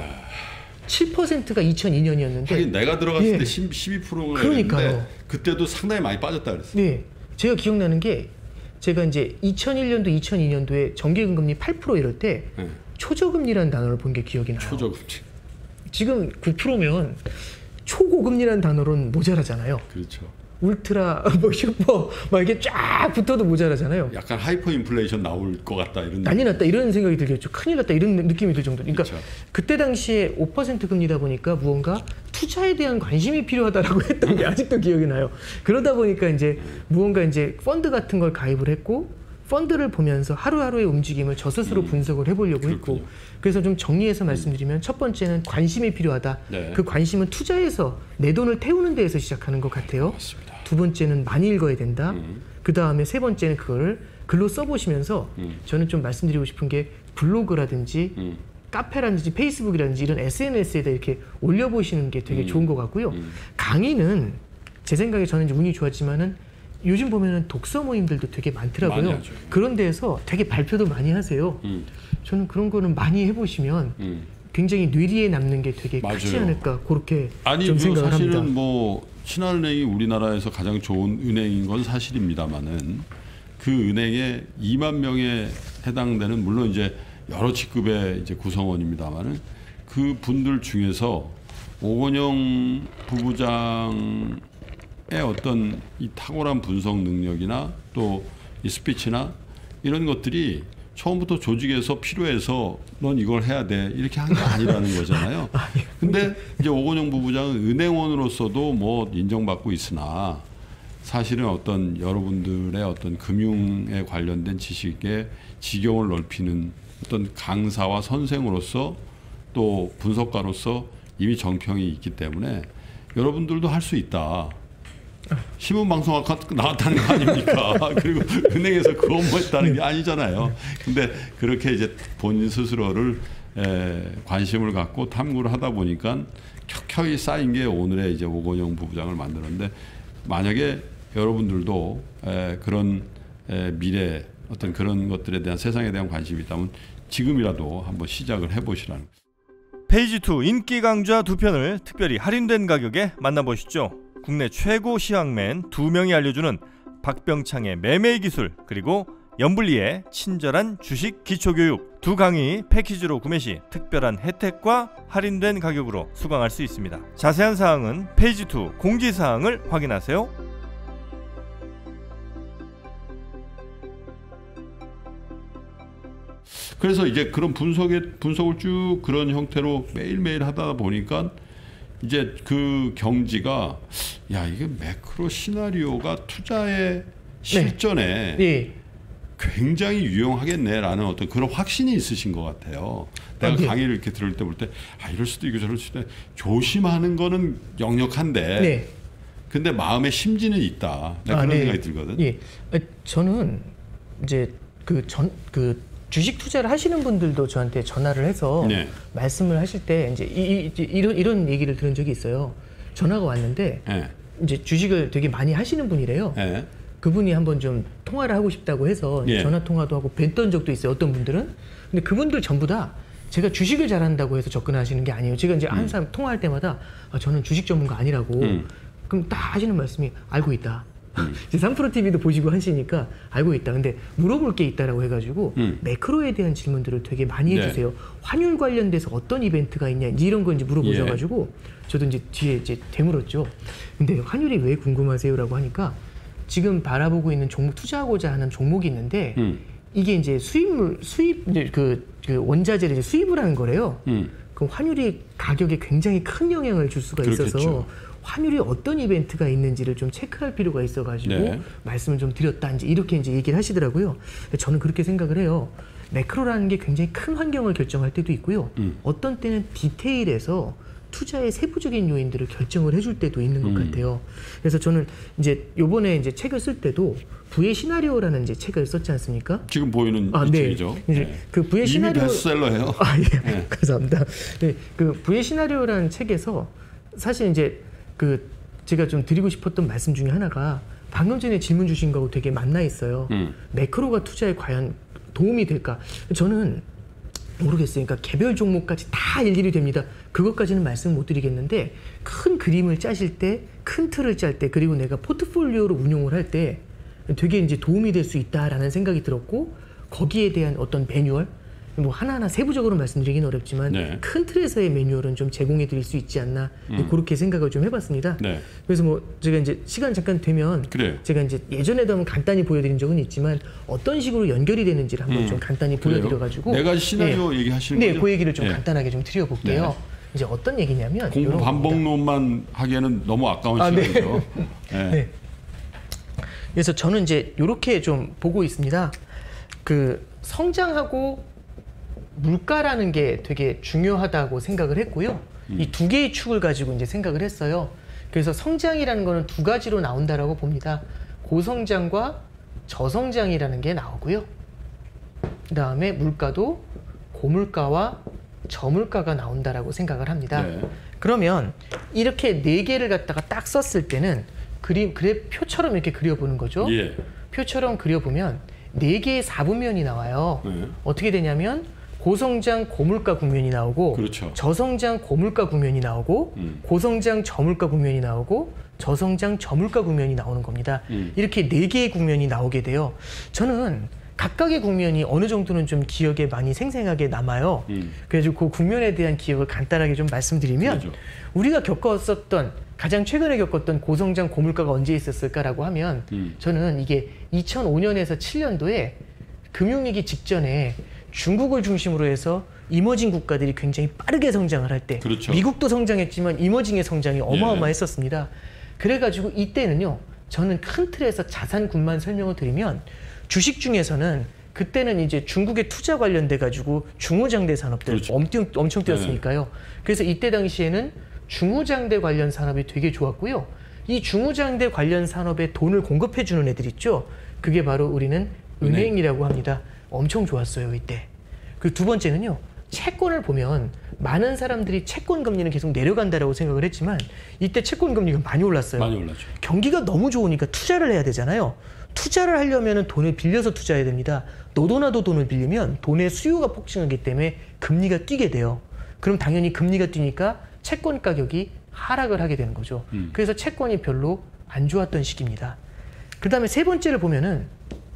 7%가 2002년이었는데 하긴 내가 들어갔을 때 12%가 그러니까요. 그때도 상당히 많이 빠졌다 그랬어요. 네. 제가 기억나는 게 제가 이제 2001년도, 2002년도에 정기예금 금리 8% 이럴 때 초저금리라는 단어를 본 게 기억이 나요. 초저금리. 지금 9%면 초고금리라는 단어로는 모자라잖아요. 그렇죠. 울트라, 뭐 슈퍼 막 이렇게 쫙 붙어도 모자라잖아요. 약간 하이퍼 인플레이션 나올 것 같다 이런 난리 났다 이런 생각이 들겠죠. 큰일 났다 이런 느낌이 들 정도. 그러니까 그렇죠. 그때 당시에 5% 금리다 보니까 무언가 투자에 대한 관심이 필요하다라고 했던 게 아직도 기억이 나요. 그러다 보니까 이제 무언가 이제 펀드 같은 걸 가입을 했고 펀드를 보면서 하루하루의 움직임을 저 스스로 분석을 해보려고 했고 그래서 좀 정리해서 말씀드리면 첫 번째는 관심이 필요하다. 네. 그 관심은 투자에서 내 돈을 태우는 데에서 시작하는 것 같아요. 맞습니다. 두 번째는 많이 읽어야 된다. 그 다음에 세 번째는 그걸 글로 써보시면서 저는 좀 말씀드리고 싶은 게 블로그라든지 카페라든지 페이스북이라든지 이런 SNS에다 이렇게 올려보시는 게 되게 좋은 것 같고요. 강의는 제 생각에 저는 이제 운이 좋았지만은 요즘 보면은 독서 모임들도 되게 많더라고요. 그런 데에서 되게 발표도 많이 하세요. 저는 그런 거는 많이 해보시면 굉장히 뇌리에 남는 게 되게 맞아요. 크지 않을까 그렇게 아니, 좀 생각을 사실은 합니다. 뭐 신한은행이 우리나라에서 가장 좋은 은행인 건 사실입니다만은 그 은행에 2만 명에 해당되는 물론 이제 여러 직급의 이제 구성원입니다만은 그 분들 중에서 오건영 부부장 어떤 이 탁월한 분석 능력이나 또 이 스피치나 이런 것들이 처음부터 조직에서 필요해서 넌 이걸 해야 돼 이렇게 한 게 아니라는 거잖아요. 근데 이제 오건영 부부장은 은행원으로서도 뭐 인정받고 있으나 사실은 어떤 여러분들의 어떤 금융에 관련된 지식의 지경을 넓히는 어떤 강사와 선생으로서 또 분석가로서 이미 정평이 있기 때문에 여러분들도 할 수 있다. 신문방송학과 나왔다는 거 아닙니까? 그리고 은행에서 그 업무 했다는 게 아니잖아요. 근데 그렇게 이제 본인 스스로를 관심을 갖고 탐구를 하다 보니까 켜켜이 쌓인 게 오늘의 이제 오건영 부부장을 만들었는데 만약에 여러분들도 그런 미래 어떤 그런 것들에 대한 세상에 대한 관심이 있다면 지금이라도 한번 시작을 해보시라는 거죠. 페이지 2 인기 강좌 2편을 특별히 할인된 가격에 만나보시죠. 국내 최고 시황맨 2명이 알려주는 박병창의 매매 기술 그리고 연불리의 친절한 주식 기초교육 두 강의 패키지로 구매 시 특별한 혜택과 할인된 가격으로 수강할 수 있습니다. 자세한 사항은 페이지 2 공지사항을 확인하세요. 그래서 이제 그런 분석을 쭉 그런 형태로 매일매일 하다 보니까 이제 그 경지가 야 이게 매크로 시나리오가 투자의 실전에 네. 굉장히 유용하겠네라는 어떤 그런 확신이 있으신 것 같아요. 내가 강의를 이렇게 들을 때 볼 때 이럴 수도 있고 저럴 수도 있고 조심하는 거는 역력한데 근데 마음의 심지는 있다. 그런 생각이 들거든. 예. 저는 이제 그 주식 투자를 하시는 분들도 저한테 전화를 해서 말씀을 하실 때 이제 이런 얘기를 들은 적이 있어요. 전화가 왔는데 이제 주식을 되게 많이 하시는 분이래요. 그분이 한번 좀 통화를 하고 싶다고 해서 전화 통화도 하고 뵀던 적도 있어요. 어떤 분들은. 근데 그분들 전부 다 제가 주식을 잘한다고 해서 접근하시는 게 아니에요. 제가 이제 한 사람 통화할 때마다 저는 주식 전문가 아니라고. 그럼 딱 하시는 말씀이 알고 있다. 이제 3프로TV도 보시고 하시니까 알고 있다. 근데 물어볼 게 있다라고 해가지고 매크로에 대한 질문들을 되게 많이 해주세요. 환율 관련돼서 어떤 이벤트가 있냐 이런 거 이제 물어보셔가지고 저도 이제 뒤에 이제 되물었죠. 근데 환율이 왜 궁금하세요라고 하니까 지금 바라보고 있는 종목 투자하고자 하는 종목이 있는데 이게 이제 수입 이제 그 원자재를 이제 수입을 하는 거래요. 그럼 환율이 가격에 굉장히 큰 영향을 줄 수가 있어서. 그렇겠죠. 환율이 어떤 이벤트가 있는지를 좀 체크할 필요가 있어가지고 말씀을 좀 드렸다 이제 이렇게 이제 얘기를 하시더라고요. 저는 그렇게 생각을 해요. 매크로라는 게 굉장히 큰 환경을 결정할 때도 있고요. 어떤 때는 디테일에서 투자의 세부적인 요인들을 결정을 해줄 때도 있는 것 같아요. 그래서 저는 이제 요번에 이제 책을 쓸 때도 부의 시나리오라는 이제 책을 썼지 않습니까? 지금 보이는 이 책이죠. 네. 그 부의 시나리오 베스트셀러예요. 예. 네. 감사합니다. 네. 그 부의 시나리오라는 책에서 사실 이제 그 제가 좀 드리고 싶었던 말씀 중에 하나가 방금 전에 질문 주신 거하고 되게 맞나 있어요. 매크로가 투자에 과연 도움이 될까? 저는 모르겠어요. 그러니까 개별 종목까지 다 일일이 됩니다. 그것까지는 말씀 못 드리겠는데 큰 그림을 짜실 때, 큰 틀을 짤 때, 그리고 내가 포트폴리오로 운용을 할 때 되게 이제 도움이 될 수 있다라는 생각이 들었고, 거기에 대한 어떤 매뉴얼, 뭐 하나하나 세부적으로 말씀드리긴 어렵지만 네. 큰 틀에서의 매뉴얼은 좀 제공해 드릴 수 있지 않나 그렇게 생각을 좀 해봤습니다. 네. 그래서 뭐 제가 이제 시간 잠깐 되면 그래요. 제가 이제 예전에도 한번 간단히 보여드린 적은 있지만 어떤 식으로 연결이 되는지를 한번 좀 간단히 보여드려가지고 내가 시나리오 얘기하시는 거죠? 네, 그 얘기를 좀 간단하게 좀 드려볼게요. 네. 이제 어떤 얘기냐면 공부 반복론만 하기에는 너무 아까운 시간이죠. 네. 네. 그래서 저는 이제 이렇게 좀 보고 있습니다. 그 성장하고 물가라는 게 되게 중요하다고 생각을 했고요. 이 두 개의 축을 가지고 이제 생각을 했어요. 그래서 성장이라는 거는 두 가지로 나온다라고 봅니다. 고성장과 저성장이라는 게 나오고요. 그 다음에 물가도 고물가와 저물가가 나온다라고 생각을 합니다. 네. 그러면 이렇게 네 개를 갖다가 딱 썼을 때는 표처럼 이렇게 그려보는 거죠. 예. 표처럼 그려보면 네 개의 4분면이 나와요. 어떻게 되냐면 고성장 고물가 국면이 나오고 그렇죠. 저성장 고물가 국면이 나오고 고성장 저물가 국면이 나오고 저성장 저물가 국면이 나오는 겁니다. 이렇게 네 개의 국면이 나오게 돼요. 저는 각각의 국면이 어느 정도는 좀 기억에 많이 생생하게 남아요. 그래가지고 그 국면에 대한 기억을 간단하게 좀 말씀드리면 그렇죠. 우리가 겪었었던 가장 최근에 겪었던 고성장 고물가가 언제 있었을까라고 하면 저는 이게 2005년에서 7년도에 금융위기 직전에 중국을 중심으로 해서 이머징 국가들이 굉장히 빠르게 성장을 할 때 그렇죠. 미국도 성장했지만 이머징의 성장이 어마어마했었습니다. 그래가지고 이때는요. 저는 큰 틀에서 자산군만 설명을 드리면 주식 중에서는 그때는 이제 중국의 투자 관련돼 가지고 중후장대 산업들 그렇죠. 엄청 뛰었으니까요. 그래서 이때 당시에는 중후장대 관련 산업이 되게 좋았고요. 이 중후장대 관련 산업에 돈을 공급해 주는 애들 있죠. 그게 바로 우리는 은행이라고 합니다. 엄청 좋았어요 이때. 그 두 번째는요. 채권을 보면 많은 사람들이 채권 금리는 계속 내려간다라고 생각을 했지만 이때 채권 금리가 많이 올랐어요. 많이 올랐죠. 경기가 너무 좋으니까 투자를 해야 되잖아요. 투자를 하려면 돈을 빌려서 투자해야 됩니다. 너도나도 돈을 빌리면 돈의 수요가 폭증하기 때문에 금리가 뛰게 돼요. 그럼 당연히 금리가 뛰니까 채권 가격이 하락을 하게 되는 거죠. 그래서 채권이 별로 안 좋았던 시기입니다. 그 다음에 세 번째를 보면은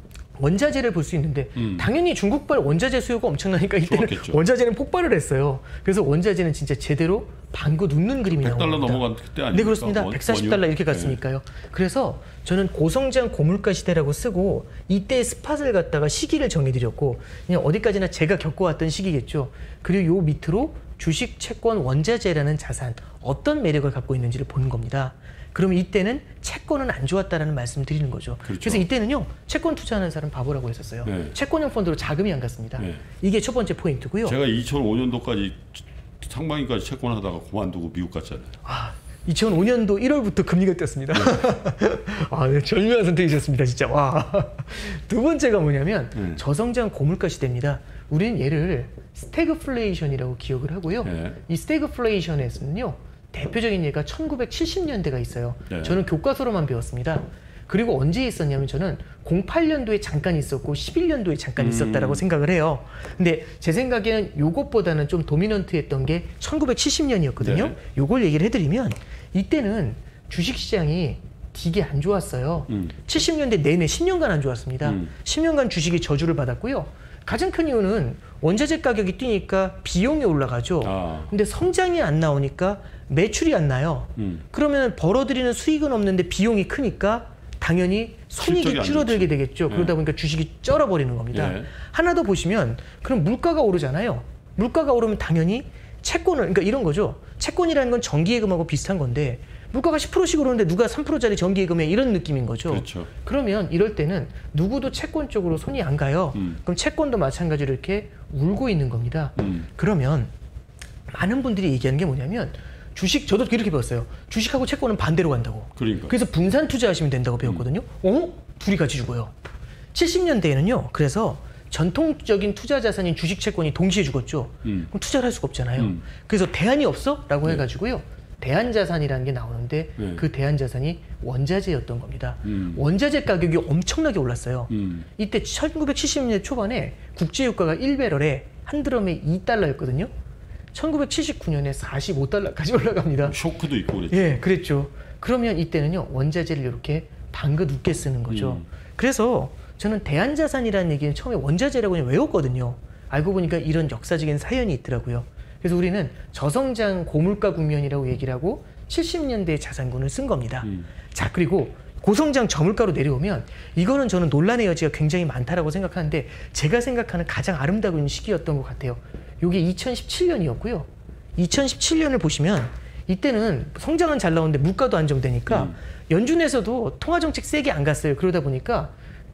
원자재를 볼 수 있는데 당연히 중국발 원자재 수요가 엄청나니까 이때는 좋았겠죠. 원자재는 폭발을 했어요. 그래서 원자재는 진짜 제대로 방구 눕는 그림이 나옵니다. 100달러 넘어간 그때 아닙니까? 네 그렇습니다. 140달러 이렇게 갔으니까요. 네. 그래서 저는 고성장 고물가 시대라고 쓰고 이때 스팟을 갖다가 시기를 정해드렸고 그냥 어디까지나 제가 겪어왔던 시기겠죠. 그리고 요 밑으로 주식, 채권, 원자재라는 자산 어떤 매력을 갖고 있는지를 보는 겁니다. 그러면 이때는 채권은 안 좋았다라는 말씀을 드리는 거죠. 그렇죠. 그래서 이때는요. 채권 투자하는 사람 바보라고 했었어요. 네. 채권형 펀드로 자금이 안 갔습니다. 네. 이게 첫 번째 포인트고요. 제가 2005년도까지 상반기까지 채권하다가 그만두고 미국 갔잖아요. 2005년도 1월부터 금리가 뛰었습니다. 네. 네, 절묘한 선택이셨습니다. 진짜. 와. 두 번째가 뭐냐면 저성장 고물가 시대입니다. 우리는 얘를 스태그플레이션이라고 기억을 하고요. 네. 이 스태그플레이션에서는요. 대표적인 예가 1970년대가 있어요. 네. 저는 교과서로만 배웠습니다. 그리고 언제 있었냐면 저는 08년도에 잠깐 있었고 11년도에 잠깐 있었다라고 생각을 해요. 근데 제 생각에는 요것보다는 좀 도미넌트했던 게 1970년이었거든요. 네. 요걸 얘기를 해드리면 이때는 주식시장이 되게 안 좋았어요. 70년대 내내 10년간 안 좋았습니다. 10년간 주식이 저주를 받았고요. 가장 큰 이유는 원자재 가격이 뛰니까 비용이 올라가죠. 근데 성장이 안 나오니까 매출이 안 나요. 그러면 벌어들이는 수익은 없는데 비용이 크니까 당연히 손익이 줄어들게 되겠죠. 그러다 보니까 주식이 쩔어버리는 겁니다. 하나 더 보시면 그럼 물가가 오르잖아요. 물가가 오르면 당연히 채권을 그러니까 이런 거죠. 채권이라는 건 정기예금하고 비슷한 건데 물가가 10%씩 오르는데 누가 3%짜리 정기예금에 이런 느낌인 거죠. 그렇죠. 그러면 이럴 때는 누구도 채권 쪽으로 손이 안 가요. 그럼 채권도 마찬가지로 이렇게 울고 있는 겁니다. 그러면 많은 분들이 얘기하는 게 뭐냐면 저도 이렇게 배웠어요. 주식하고 채권은 반대로 간다고. 그러니까. 그래서 분산 투자하시면 된다고 배웠거든요. 둘이 같이 죽어요. 70년대에는요. 그래서 전통적인 투자 자산인 주식 채권이 동시에 죽었죠. 그럼 투자를 할 수가 없잖아요. 그래서 대안이 없어? 라고 해가지고요. 대안자산이라는 게 나오는데 그 대안자산이 원자재였던 겁니다. 원자재 가격이 엄청나게 올랐어요. 이때 1970년대 초반에 국제유가가 1배럴에 한 드럼에 $2였거든요. 1979년에 45달러까지 올라갑니다. 쇼크도 있고 그랬죠. 예, 그랬죠. 그러면 이때는요, 원자재를 이렇게 방긋 웃게 쓰는 거죠. 그래서 저는 대안자산이라는 얘기는 처음에 원자재라고 그냥 외웠거든요. 알고 보니까 이런 역사적인 사연이 있더라고요. 그래서 우리는 저성장 고물가 국면이라고 얘기를 하고 70년대 자산군을 쓴 겁니다. 자, 그리고 고성장 저물가로 내려오면 이거는 저는 논란의 여지가 굉장히 많다라고 생각하는데 제가 생각하는 가장 아름다운 시기였던 것 같아요. 이게 2017년이었고요. 2017년을 보시면 이때는 성장은 잘 나오는데 물가도 안정되니까 연준에서도 통화정책 세게 안 갔어요. 그러다 보니까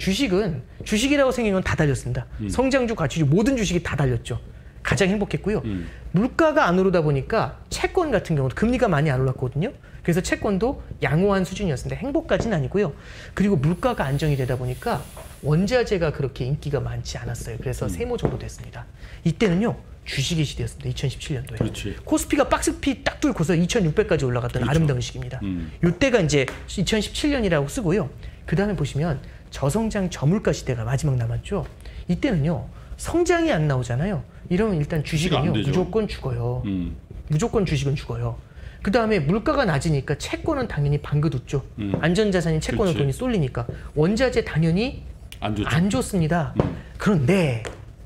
주식이라고 생긴 건 다 달렸습니다. 성장주, 가치주 모든 주식이 다 달렸죠. 가장 행복했고요. 물가가 안 오르다 보니까 채권 같은 경우도 금리가 많이 안 올랐거든요. 그래서 채권도 양호한 수준이었습니다. 행복까지는 아니고요. 그리고 물가가 안정이 되다 보니까 원자재가 그렇게 인기가 많지 않았어요. 그래서 세모적으로 됐습니다. 이때는요. 주식의 시대였습니다. 2017년도에. 그렇지. 코스피가 박스피 딱 뚫고서 2600까지 올라갔던 아름다운 시기입니다. 이때가 이제 2017년이라고 쓰고요. 그 다음에 보시면 저성장 저물가 시대가 마지막 남았죠. 이때는요. 성장이 안 나오잖아요. 이러면 일단 주식은요. 무조건 죽어요. 무조건 주식은 죽어요. 그 다음에 물가가 낮으니까 채권은 당연히 방긋 웃죠. 안전자산인 채권은 돈이 쏠리니까. 원자재 당연히 안 좋습니다. 그런데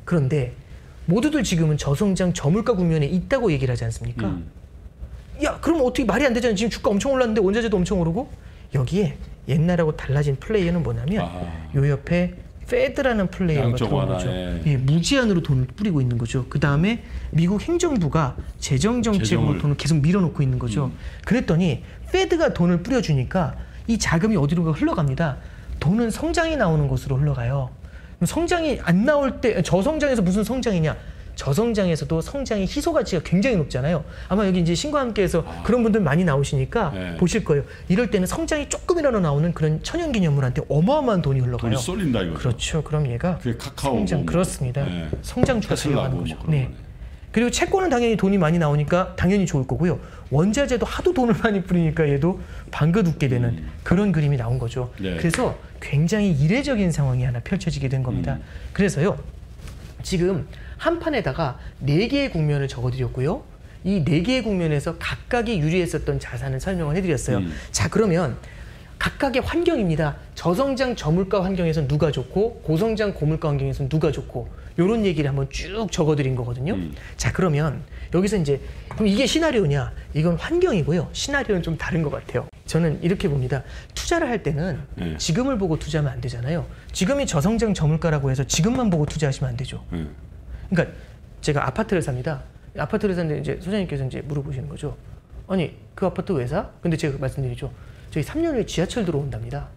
모두들 지금은 저성장 저물가 국면에 있다고 얘기를 하지 않습니까? 야, 그럼 어떻게 말이 안 되잖아요. 지금 주가 엄청 올랐는데 원자재도 엄청 오르고. 여기에 옛날하고 달라진 플레이어는 뭐냐면 요 옆에 페드라는 플레이어가 들어온 거죠. 예, 무제한으로 돈을 뿌리고 있는 거죠. 그 다음에 미국 행정부가 재정 정책으로 돈을 계속 밀어놓고 있는 거죠. 그랬더니 페드가 돈을 뿌려주니까 이 자금이 어디로 흘러갑니다. 돈은 성장이 나오는 곳으로 흘러가요. 성장이 안 나올 때 저성장에서 무슨 성장이냐? 저성장에서도 성장의 희소 가치가 굉장히 높잖아요. 아마 여기 이제 신과 함께해서 그런 분들 많이 나오시니까 보실 거예요. 이럴 때는 성장이 조금이라도 나오는 그런 천연기념물한테 어마어마한 돈이 흘러가요. 돈이 쏠린다 이거죠. 그렇죠. 그럼 얘가 카카오 성장 그렇습니다. 성장주가 되어가는 거죠. 네. 그리고 채권은 당연히 돈이 많이 나오니까 당연히 좋을 거고요. 원자재도 하도 돈을 많이 뿌리니까 얘도 방긋 웃게 되는 그런 그림이 나온 거죠. 그래서 굉장히 이례적인 상황이 하나 펼쳐지게 된 겁니다. 그래서요. 지금 한 판에다가 4개의 국면을 적어드렸고요. 이 4개의 국면에서 각각이 유리했었던 자산을 설명을 해드렸어요. 자, 그러면 각각의 환경입니다. 저성장 저물가 환경에서는 누가 좋고 고성장 고물가 환경에서는 누가 좋고 이런 얘기를 한번 쭉 적어드린 거거든요. 자, 그러면 여기서 이제 그럼 이게 시나리오냐? 이건 환경이고요. 시나리오는 좀 다른 것 같아요. 저는 이렇게 봅니다. 투자를 할 때는 지금을 보고 투자하면 안 되잖아요. 지금이 저성장 저물가라고 해서 지금만 보고 투자하시면 안 되죠. 그러니까 제가 아파트를 삽니다. 아파트를 샀는데 이제 소장님께서 이제 물어보시는 거죠. 아니, 그 아파트 왜 사? 근데 제가 말씀드리죠. 저희 3년 후에 지하철 들어온답니다.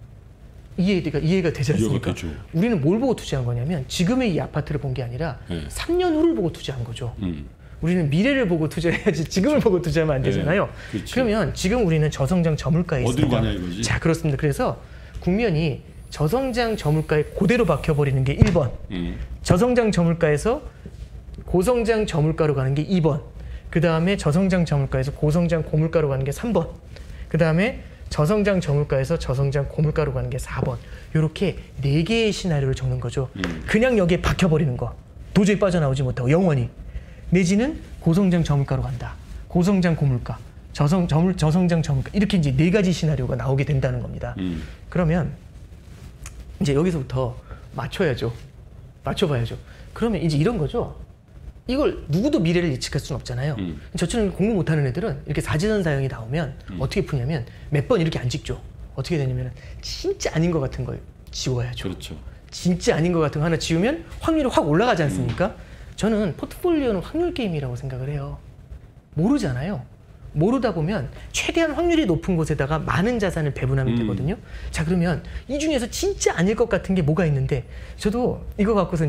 이해가 되지 않습니까? 우리는 뭘 보고 투자한 거냐면 지금의 이 아파트를 본 게 아니라 3년 후를 보고 투자한 거죠. 우리는 미래를 보고 투자해야지 지금을 보고 투자하면 안 되잖아요. 그러면 지금 우리는 저성장 저물가에 있습니다. 어디로 가냐 이거지? 자, 그렇습니다. 그래서 국면이 저성장 저물가에 그대로 박혀버리는 게 1번. 저성장 저물가에서 고성장 저물가로 가는 게 2번. 그 다음에 저성장 저물가에서 고성장 고물가로 가는 게 3번. 그 다음에 저성장 저물가에서 저성장 고물가로 가는 게 4번. 이렇게 4개의 시나리오를 적는 거죠. 그냥 여기에 박혀버리는 거. 도저히 빠져나오지 못하고 영원히. 내지는 고성장 저물가로 간다. 고성장 고물가. 저성장 저물가. 이렇게 이제 4가지 시나리오가 나오게 된다는 겁니다. 그러면 이제 여기서부터 맞춰야죠. 맞춰봐야죠. 그러면 이제 이런 거죠. 이걸 누구도 미래를 예측할 수는 없잖아요. 저처럼 공부 못하는 애들은 이렇게 사지선사형이 나오면 어떻게 푸냐면 몇 번 이렇게 안 찍죠. 어떻게 되냐면 진짜 아닌 것 같은 걸 지워야죠. 그렇죠. 진짜 아닌 것 같은 거 하나 지우면 확률이 확 올라가지 않습니까? 저는 포트폴리오는 확률 게임이라고 생각을 해요. 모르잖아요. 모르다 보면 최대한 확률이 높은 곳에다가 많은 자산을 배분하면 되거든요. 자, 그러면 이 중에서 진짜 아닐 것 같은 게 뭐가 있는데 저도 이거 갖고서 이제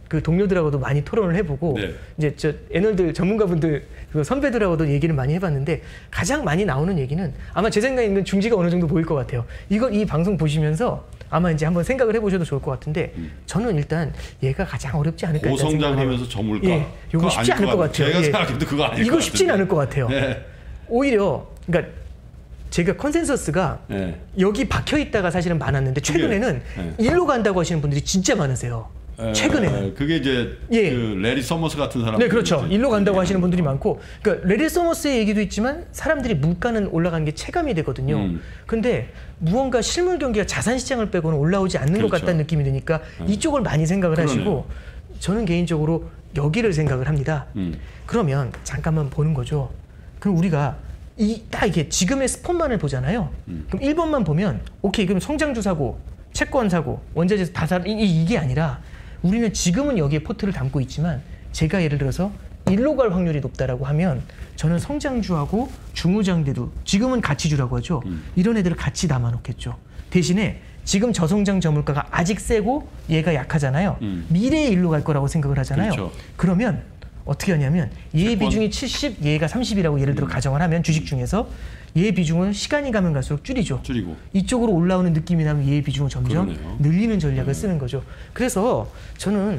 그 동료들하고도 많이 토론을 해보고 네. 이제 저 애널들 전문가분들 그 선배들하고도 얘기를 많이 해봤는데 가장 많이 나오는 얘기는 아마 제 생각에는 중지가 어느 정도 보일 것 같아요. 이 방송 보시면서 아마 이제 한번 생각을 해보셔도 좋을 것 같은데 저는 일단 얘가 가장 어렵지 않을까. 고성장하면서 저물까? 예, 이거 쉽지 않을 것 같아요. 제가 생각해도 그거 아닐 것 이거 같은데. 쉽지는 않을 것 같아요. 네. 오히려 그러니까 제가 컨센서스가 네. 여기 박혀 있다가 사실은 많았는데 최근에는 일로 간다고 하시는 분들이 진짜 많으세요. 최근에는 그게 이제 예. 그 레리 서머스 같은 사람. 네, 그렇죠. 일로 간다고 하시는 분들이 많고, 그러니까 레리 서머스의 얘기도 있지만 사람들이 물가는 올라가는 게 체감이 되거든요. 근데 무언가 실물 경기가 자산 시장을 빼고는 올라오지 않는 것 같다는 느낌이 드니까 이쪽을 많이 생각을 하시고, 저는 개인적으로 여기를 생각을 합니다. 그러면 잠깐만 보는 거죠. 그럼 우리가 딱 이게 지금의 스폰만을 보잖아요. 그럼 1번만 보면 오케이, 그럼 성장주 사고, 채권 사고, 원자재 다 사, 이게 아니라 우리는 지금은 여기에 포트를 담고 있지만 제가 예를 들어서 일로 갈 확률이 높다라고 하면 저는 성장주하고 중우장대도 지금은 가치주라고 하죠. 이런 애들을 같이 담아놓겠죠. 대신에 지금 저성장 저물가가 아직 세고 얘가 약하잖아요. 미래에 일로 갈 거라고 생각을 하잖아요. 그렇죠. 그러면 어떻게 하냐면 얘의 비중이 70, 얘가 30이라고 예를 들어 가정을 하면 주식 중에서 얘의 비중은 시간이 가면 갈수록 줄이고 이쪽으로 올라오는 느낌이 나면 얘의 비중을 점점 늘리는 전략을 쓰는 거죠. 그래서 저는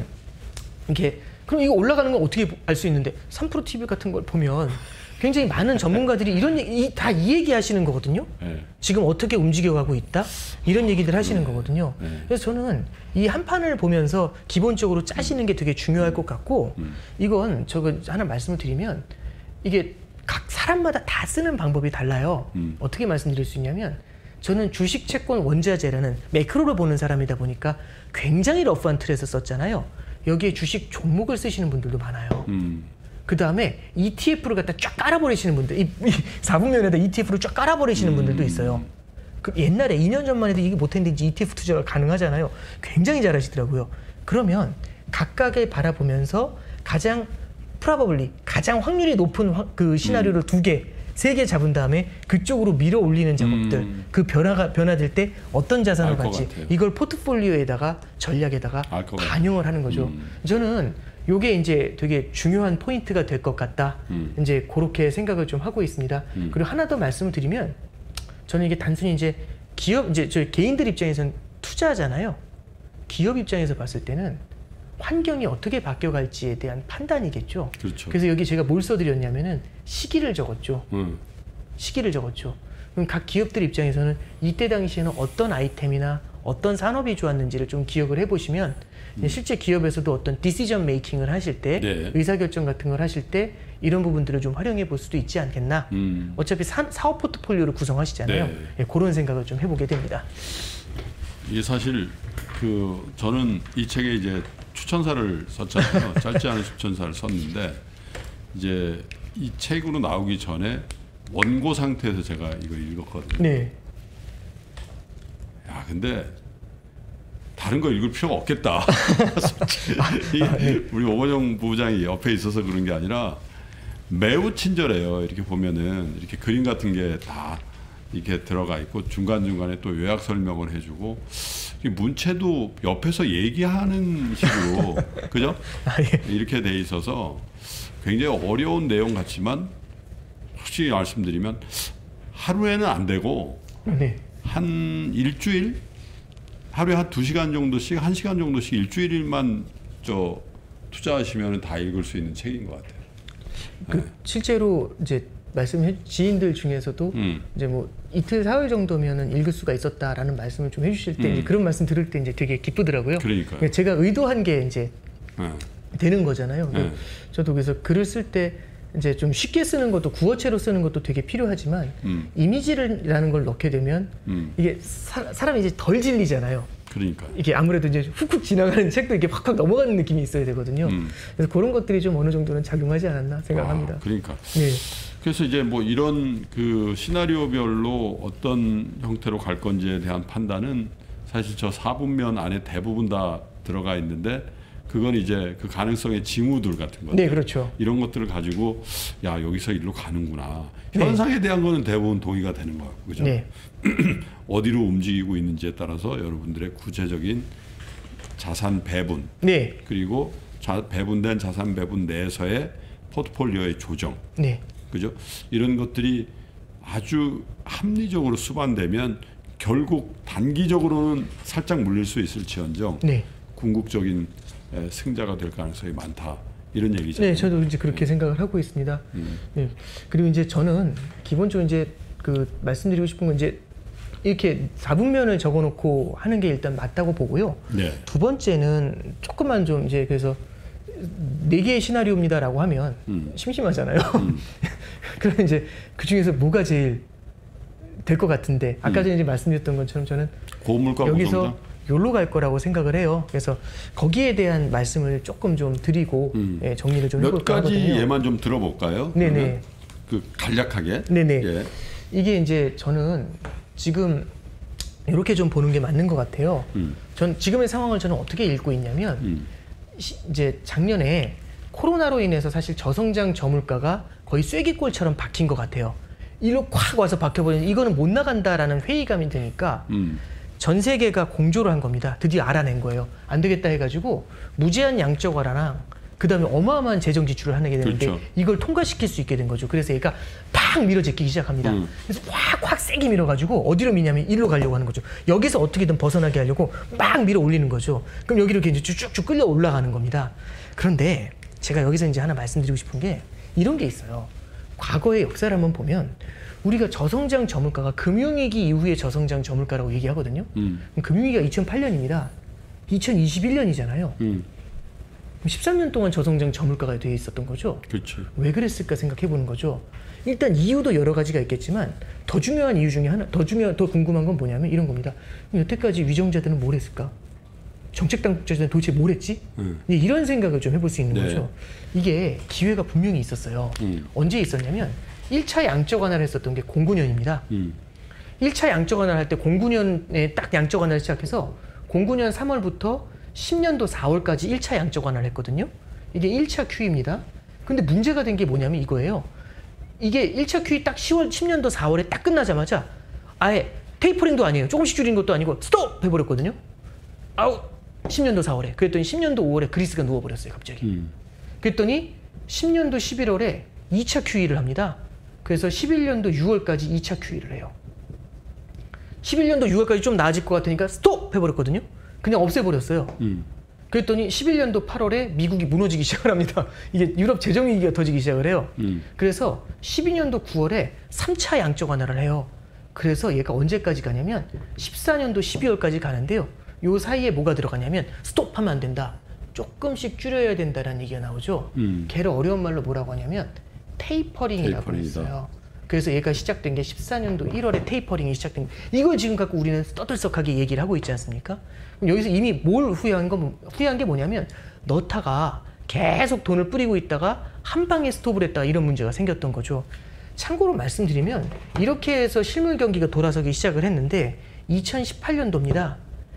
이게 그럼 이거 올라가는 건 어떻게 알 수 있는데 3프로 TV 같은 걸 보면 굉장히 많은 전문가들이 이런 얘기 다 이 얘기 하시는 거거든요. 지금 어떻게 움직여가고 있다 이런 얘기들 하시는 거거든요. 그래서 저는 이 한 판을 보면서 기본적으로 짜시는 게 되게 중요할 것 같고 이건 저거 하나 말씀을 드리면 이게 각 사람마다 다 쓰는 방법이 달라요. 어떻게 말씀드릴 수 있냐면 저는 주식, 채권, 원자재라는 매크로를 보는 사람이다 보니까 굉장히 러프한 틀에서 썼잖아요. 여기에 주식 종목을 쓰시는 분들도 많아요. 그 다음에 ETF를 갖다 쫙 깔아버리시는 분들, 이 4분면에다 ETF를 쫙 깔아버리시는 분들도 있어요. 그 옛날에 2년 전만 해도 이게 못했는데 이제 ETF 투자가 가능하잖아요. 굉장히 잘하시더라고요. 그러면 각각을 바라보면서 가장 가장 확률이 높은 그 시나리오를 2개, 3개 잡은 다음에 그쪽으로 밀어 올리는 작업들, 그 변화될 때 어떤 자산을 갖지, 이걸 포트폴리오에다가 전략에다가 반영을 하는 거죠. 저는 요게 이제 되게 중요한 포인트가 될 것 같다. 이제 그렇게 생각을 좀 하고 있습니다. 그리고 하나 더 말씀을 드리면 저는 이게 단순히 이제 기업, 이제 저희 개인들 입장에서는 투자하잖아요. 기업 입장에서 봤을 때는 환경이 어떻게 바뀌어갈지에 대한 판단이겠죠. 그렇죠. 그래서 여기 제가 뭘 써드렸냐면은 시기를 적었죠. 시기를 적었죠. 그럼 각 기업들 입장에서는 이때 당시에는 어떤 아이템이나 어떤 산업이 좋았는지를 좀 기억을 해보시면 실제 기업에서도 어떤 디시전 메이킹을 하실 때 의사결정 같은 걸 하실 때 이런 부분들을 좀 활용해 볼 수도 있지 않겠나. 어차피 사업 포트폴리오를 구성하시잖아요. 그런 생각을 좀 해보게 됩니다. 이게 사실 저는 이 책에 이제 추천사를 썼잖아요. 짧지 않은 추천사를 썼는데 이제 이 책으로 나오기 전에 원고 상태에서 제가 이걸 읽었거든요. 네. 야, 근데 다른 거 읽을 필요가 없겠다. 우리 오건영 부부장이 옆에 있어서 그런 게 아니라 매우 친절해요. 이렇게 보면은 이렇게 그림 같은 게 다 이렇게 들어가 있고 중간중간에 또 요약 설명을 해주고 문체도 옆에서 얘기하는 식으로 그죠? 이렇게 돼 있어서 굉장히 어려운 내용 같지만 솔직히 말씀드리면 하루에는 안 되고 한 일주일 하루에 한 2시간 정도씩 1시간 정도씩 일주일만 투자하시면 다 읽을 수 있는 책인 것 같아요. 실제로 이제 말씀해 지인들 중에서도 이제 뭐 이틀 사흘 정도면은 읽을 수가 있었다라는 말씀을 좀 해주실 때 이제 그런 말씀 들을 때 이제 되게 기쁘더라고요. 그러니까요. 제가 의도한 게 이제 되는 거잖아요. 저도 그래서 글을 쓸 때 이제 좀 쉽게 쓰는 것도 구어체로 쓰는 것도 되게 필요하지만 이미지라는 걸 넣게 되면 이게 사람이 이제 덜 질리잖아요. 그러니까 이게 아무래도 이제 훅훅 지나가는 책도 이렇게 확확 넘어가는 느낌이 있어야 되거든요. 그래서 그런 것들이 좀 어느 정도는 작용하지 않았나 생각합니다. 그러니까. 네. 그래서 이제 뭐 이런 그 시나리오별로 어떤 형태로 갈 건지에 대한 판단은 사실 저 4분면 안에 대부분 다 들어가 있는데 그건 이제 그 가능성의 징후들 같은 것들. 네, 그렇죠. 이런 것들을 가지고 야, 여기서 일로 가는구나. 현상에 대한 거는 대부분 동의가 되는 거예요. 그죠? 네. 어디로 움직이고 있는지에 따라서 여러분들의 구체적인 자산 배분, 네. 그리고 배분된 자산 배분 내에서의 포트폴리오의 조정, 네. 그죠? 이런 것들이 아주 합리적으로 수반되면 결국 단기적으로는 살짝 물릴 수 있을지언정 네. 궁극적인 승자가 될 가능성이 많다. 이런 얘기잖아요. 네, 저도 이제 그렇게 생각을 하고 있습니다. 네. 그리고 이제 저는 기본적으로 이제 그 말씀드리고 싶은 건 이제 이렇게 4분면을 적어놓고 하는 게 일단 맞다고 보고요. 네. 두 번째는 조금만 좀 이제 그래서 4개의 시나리오입니다라고 하면 심심하잖아요. 그러면 이제 그 중에서 뭐가 제일 될 것 같은데 아까 전에 이제 말씀드렸던 것처럼 저는 고물가 여기서 고정자? 여기로 갈 거라고 생각을 해요. 그래서 거기에 대한 말씀을 조금 좀 드리고 예, 정리를 좀 해볼까 하거든요. 몇 가지 예만 좀 들어볼까요? 네네. 그 간략하게. 네네. 예. 이게 이제 저는 지금 이렇게 좀 보는 게 맞는 것 같아요. 전 지금의 상황을 저는 어떻게 읽고 있냐면 이제 작년에 코로나로 인해서 사실 저성장 저물가가 거의 쐐기골처럼 박힌 것 같아요. 일로 콱 와서 박혀버리니 이거는 못 나간다라는 회의감이 드니까 전 세계가 공조를 한 겁니다. 드디어 알아낸 거예요. 안 되겠다 해가지고 무제한 양적 완화랑 그다음에 어마어마한 재정 지출을 하게 되는데 그렇죠. 이걸 통과시킬 수 있게 된 거죠. 그래서 얘가 팍 밀어제끼기 시작합니다. 그래서 확 세게 밀어가지고 어디로 미냐면 일로 가려고 하는 거죠. 여기서 어떻게든 벗어나게 하려고 막 밀어 올리는 거죠. 그럼 여기로 이렇게 이제 쭉쭉 끌려 올라가는 겁니다. 그런데 제가 여기서 이제 하나 말씀드리고 싶은 게 이런 게 있어요. 과거의 역사를 한번 보면 우리가 저성장 저물가가 금융위기 이후의 저성장 저물가라고 얘기하거든요. 금융위기가 2008년입니다. 2021년이잖아요. 13년 동안 저성장 저물가가 돼 있었던 거죠. 그렇죠. 왜 그랬을까 생각해 보는 거죠. 일단 이유도 여러 가지가 있겠지만 더 중요한 이유 중에 하나, 더 궁금한 건 뭐냐면 이런 겁니다. 여태까지 위정자들은 뭘 했을까? 정책 당국자들은 도대체 뭘 했지? 이런 생각을 좀 해볼 수 있는 거죠. 이게 기회가 분명히 있었어요. 언제 있었냐면 1차 양적 완화를 했었던 게 09년입니다. 1차 양적 완화를 할 때 09년에 딱 양적 완화를 시작해서 09년 3월부터 10년도 4월까지 1차 양적 완화를 했거든요. 이게 1차 QE입니다. 근데 문제가 된 게 뭐냐면 이거예요. 이게 1차 QE 딱 10년도 4월에 딱 끝나자마자 아예 테이퍼링도 아니에요. 조금씩 줄인 것도 아니고 스톱! 해버렸거든요. 아우! 10년도 4월에. 그랬더니 10년도 5월에 그리스가 누워버렸어요. 갑자기. 그랬더니 10년도 11월에 2차 QE를 합니다. 그래서 11년도 6월까지 2차 QE를 해요. 11년도 6월까지 좀 나아질 것 같으니까 스톱! 해버렸거든요. 그냥 없애버렸어요. 그랬더니 11년도 8월에 미국이 무너지기 시작을 합니다. 이게 유럽 재정위기가 터지기 시작을 해요. 그래서 12년도 9월에 3차 양적 완화를 해요. 그래서 얘가 언제까지 가냐면 14년도 12월까지 가는데요. 요 사이에 뭐가 들어가냐면 스톱하면 안 된다. 조금씩 줄여야 된다라는 얘기가 나오죠. 걔를 어려운 말로 뭐라고 하냐면 테이퍼링이라고 했어요. 그래서 얘가 시작된 게 14년도 1월에 테이퍼링이 시작된 거예요. 이걸 지금 갖고 우리는 떠들썩하게 얘기를 하고 있지 않습니까? 그럼 여기서 이미 뭘 후회한 게 뭐냐면 넣다가 계속 돈을 뿌리고 있다가 한 방에 스톱을 했다가 이런 문제가 생겼던 거죠. 참고로 말씀드리면 이렇게 해서 실물 경기가 돌아서기 시작을 했는데 2018년도입니다.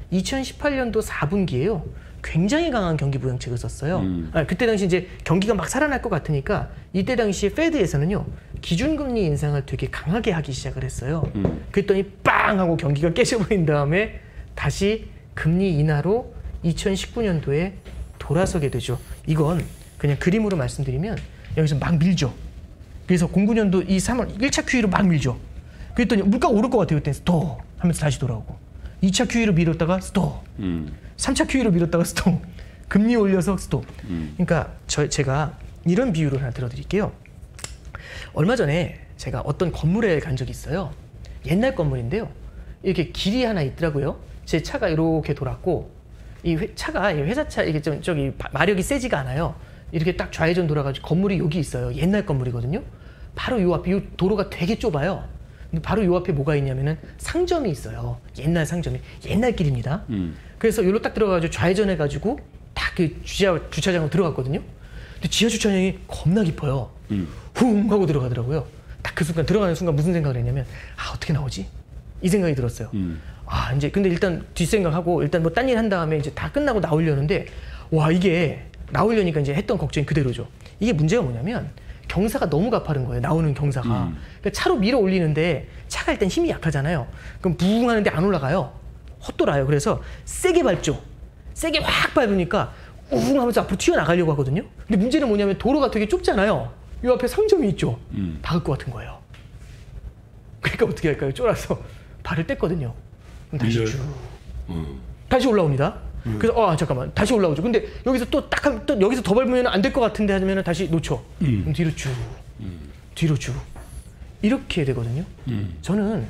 2018년도 4분기에요. 굉장히 강한 경기 부양책을 썼어요. 그때 당시 이제 경기가 막 살아날 것 같으니까 이때 당시에 페드에서는요 기준금리 인상을 되게 강하게 하기 시작을 했어요. 그랬더니 빵 하고 경기가 깨져버린 다음에 다시 금리 인하로 2019년도에 돌아서게 되죠. 이건 그냥 그림으로 말씀드리면 여기서 막 밀죠. 그래서 09년도 이 3월 1차 QE로 막 밀죠. 그랬더니 물가가 오를 것 같아요. 그때 스톱 하면서 다시 돌아오고 2차 QE로 밀었다가 스톱 3차 QE로 밀었다가 스톱 금리 올려서 스톱 그러니까 제가 이런 비유를 하나 들어드릴게요. 얼마 전에 제가 어떤 건물에 간 적이 있어요. 옛날 건물인데요. 이렇게 길이 하나 있더라고요. 제 차가 이렇게 돌았고 이 차가 회사 차 이게 좀 저기 마력이 세지가 않아요. 이렇게 딱 좌회전 돌아가지고 건물이 여기 있어요. 옛날 건물이거든요. 바로 요 앞에 요 도로가 되게 좁아요. 근데 바로 요 앞에 뭐가 있냐면은 상점이 있어요. 옛날 상점이 옛날 길입니다. 그래서 여기로 딱 들어가가지고 좌회전해가지고 딱 그 주차장으로 들어갔거든요. 근데 지하 주차장이 겁나 깊어요. 훅 하고 들어가더라고요. 딱 그 순간 들어가는 순간 무슨 생각을 했냐면 아 어떻게 나오지? 이 생각이 들었어요. 아 이제 근데 일단 뒷생각하고 일단 뭐 딴 일 한 다음에 이제 다 끝나고 나오려는데 와 이게 나오려니까 이제 했던 걱정이 그대로죠. 이게 문제가 뭐냐면 경사가 너무 가파른 거예요. 나오는 경사가. 그러니까 차로 밀어 올리는데 차가 일단 힘이 약하잖아요. 그럼 부웅 하는데 안 올라가요. 헛돌아요. 그래서 세게 밟죠. 세게 확 밟으니까 우웅 하면서 앞으로 튀어나가려고 하거든요. 근데 문제는 뭐냐면 도로가 되게 좁잖아요. 이 앞에 상점이 있죠. 박을 것 같은 거예요. 그러니까 어떻게 할까요? 쫄아서 발을 뗐거든요. 다시 쭉 다시 올라옵니다. 그래서 잠깐만 다시 올라오죠. 근데 여기서 또 여기서 더 밟으면 안 될 것 같은데 하면 다시 놓죠. 그럼 뒤로 쭉 뒤로 쭉 이렇게 되거든요. 저는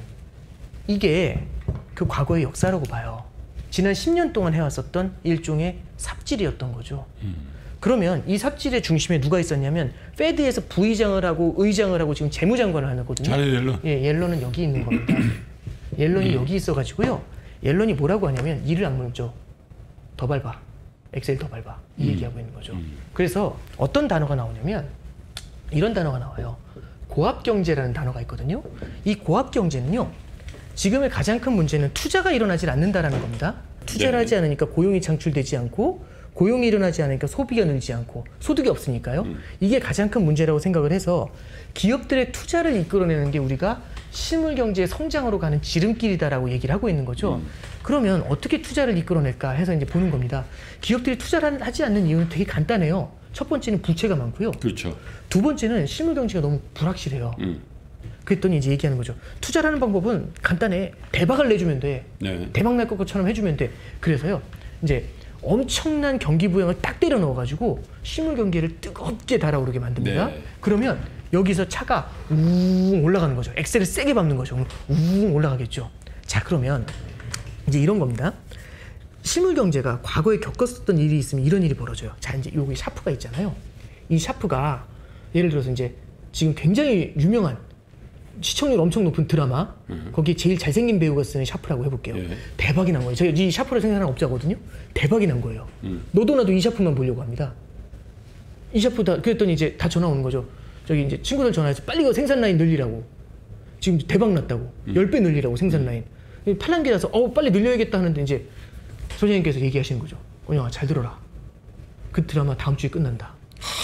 이게 그 과거의 역사라고 봐요. 지난 10년 동안 해왔었던 일종의 삽질이었던 거죠. 그러면 이 삽질의 중심에 누가 있었냐면 페드에서 부의장을 하고 의장을 하고 지금 재무장관을 하거든요. 자네 옐런. 예, 옐런은 여기 있는 겁니다. 옐런이 여기 있어가지고요. 옐런이 뭐라고 하냐면 이를 악물죠. 더 밟아. 엑셀 더 밟아. 이 얘기하고 있는 거죠. 그래서 어떤 단어가 나오냐면 이런 단어가 나와요. 고압경제라는 단어가 있거든요. 이 고압경제는요. 지금의 가장 큰 문제는 투자가 일어나지 않는다라는 겁니다. 투자를 하지 않으니까 고용이 창출되지 않고 고용이 일어나지 않으니까 소비가 늘지 않고 소득이 없으니까요. 이게 가장 큰 문제라고 생각을 해서 기업들의 투자를 이끌어내는 게 우리가 실물 경제의 성장으로 가는 지름길이다라고 얘기를 하고 있는 거죠. 그러면 어떻게 투자를 이끌어낼까 해서 이제 보는 겁니다. 기업들이 투자를 하지 않는 이유는 되게 간단해요. 첫 번째는 부채가 많고요. 그렇죠. 두 번째는 실물 경제가 너무 불확실해요. 그랬더니 이제 얘기하는 거죠. 투자라는 방법은 간단해. 대박을 내주면 돼. 네. 대박 날 것처럼 해주면 돼. 그래서요. 이제 엄청난 경기 부양을 딱 때려 넣어가지고 실물 경기를 뜨겁게 달아오르게 만듭니다. 네. 그러면 여기서 차가 우웅 올라가는 거죠. 엑셀을 세게 밟는 거죠. 우웅 올라가겠죠. 자, 그러면 이제 이런 겁니다. 실물 경제가 과거에 겪었었던 일이 있으면 이런 일이 벌어져요. 자, 이제 여기 샤프가 있잖아요. 이 샤프가 예를 들어서 이제 지금 굉장히 유명한 시청률 엄청 높은 드라마 거기에 제일 잘생긴 배우가 쓰는 샤프라고 해볼게요. 예. 대박이 난 거예요. 제가 이 샤프를 생산한 업자거든요. 대박이 난 거예요. 너도 나도 이 샤프만 보려고 합니다. 이 샤프 다 그랬더니 이제 다 전화 오는 거죠. 저기 이제 친구들 전화해서 빨리 그 생산 라인 늘리라고. 지금 대박 났다고. 10배 늘리라고 생산 라인. 팔랑귀라서 빨리 늘려야겠다 하는데 이제 소장님께서 얘기하시는 거죠. 원영아 잘 들어라. 그 드라마 다음 주에 끝난다.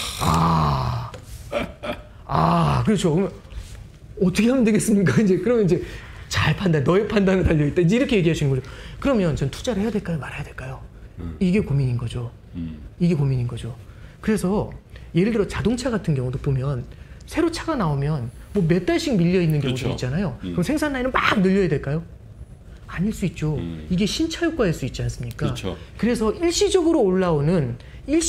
그렇죠. 그러면 어떻게 하면 되겠습니까? 이제 그러면 이제 잘 판단, 너의 판단은 달려있다. 이제 이렇게 얘기하시는 거죠. 그러면 전 투자를 해야 될까요? 말아야 될까요? 이게 고민인 거죠. 이게 고민인 거죠. 그래서 예를 들어 자동차 같은 경우도 보면 새로 차가 나오면 뭐 몇 달씩 밀려 있는 경우도 그렇죠. 있잖아요. 그럼 생산 라인을 막 늘려야 될까요? 아닐 수 있죠. 이게 신차 효과일 수 있지 않습니까? 그렇죠. 그래서 일시적으로 올라오는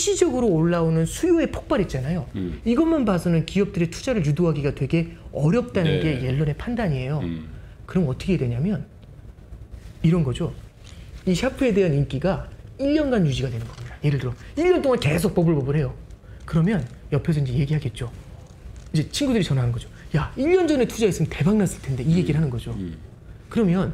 수요의 폭발 있잖아요. 이것만 봐서는 기업들의 투자를 유도하기가 되게 어렵다는 게 옐런의 판단이에요. 그럼 어떻게 되냐면 이런 거죠. 이 샤프에 대한 인기가 1년간 유지가 되는 겁니다. 예를 들어 1년 동안 계속 버블버블해요. 그러면 옆에서 이제 얘기하겠죠. 이제 친구들이 전화하는 거죠. 야, 1년 전에 투자했으면 대박 났을 텐데 이 얘기를 하는 거죠. 그러면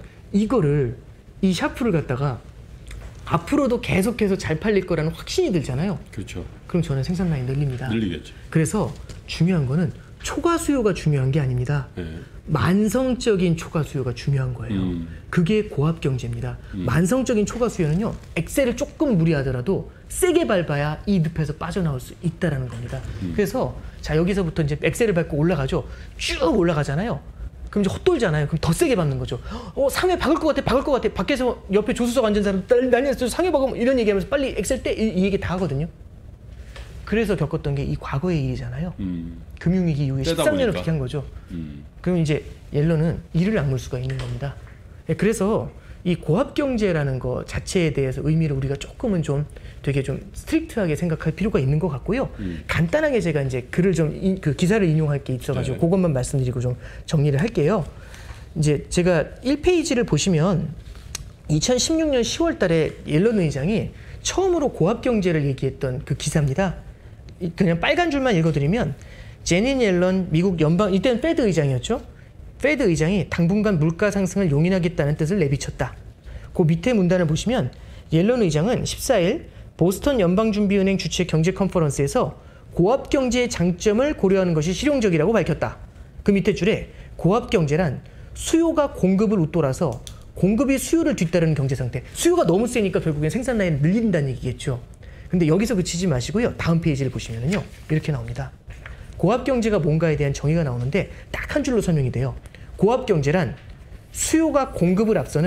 이 샤프를 갖다가 앞으로도 계속해서 잘 팔릴 거라는 확신이 들잖아요. 그렇죠. 그럼 저는 생산 라인 늘립니다. 늘리겠죠. 그래서 중요한 거는 초과 수요가 중요한 게 아닙니다. 네. 만성적인 초과 수요가 중요한 거예요. 그게 고압 경제입니다. 만성적인 초과 수요는요. 엑셀을 조금 무리하더라도 세게 밟아야 이 늪에서 빠져나올 수 있다라는 겁니다. 그래서 자 여기서부터 이제 엑셀을 밟고 올라가죠. 쭉 올라가잖아요. 그럼 이제 헛돌잖아요. 그럼 더 세게 밟는 거죠. 상해 박을 것 같아. 밖에서 옆에 조수석 앉은 사람 난리 났어. 상해 박으면 이런 얘기하면서 빨리 엑셀 떼. 이 얘기 다 하거든요. 그래서 겪었던 게 이 과거의 일이잖아요. 금융위기 이후에 13년을 그렇게 한 거죠. 그럼 이제 옐런은 이를 악물 수가 있는 겁니다. 그래서 이 고압경제라는 거 자체에 대해서 의미를 우리가 조금은 좀 되게 좀 스트릭트하게 생각할 필요가 있는 것 같고요. 간단하게 제가 이제 글을 좀 그 기사를 인용할 게 있어가지고 그것만 말씀드리고 좀 정리를 할게요. 이제 제가 1페이지를 보시면 2016년 10월 달에 옐런 의장이 처음으로 고압경제를 얘기했던 그 기사입니다. 그냥 빨간 줄만 읽어드리면 제닛 옐런 미국 연방 이때는 페드 의장이었죠. 페드 의장이 당분간 물가 상승을 용인하겠다는 뜻을 내비쳤다. 그 밑에 문단을 보시면 옐런 의장은 14일 보스턴 연방준비은행 주최 경제 컨퍼런스에서 고압 경제의 장점을 고려하는 것이 실용적이라고 밝혔다. 그 밑에 줄에 고압 경제란 수요가 공급을 웃돌아서 공급이 수요를 뒤따르는 경제 상태. 수요가 너무 세니까 결국엔 생산 라인을 늘린다는 얘기겠죠. 근데 여기서 그치지 마시고요. 다음 페이지를 보시면은요. 이렇게 나옵니다. 고압 경제가 뭔가에 대한 정의가 나오는데 딱 한 줄로 설명이 돼요. 고압 경제란 수요가 공급을 앞서는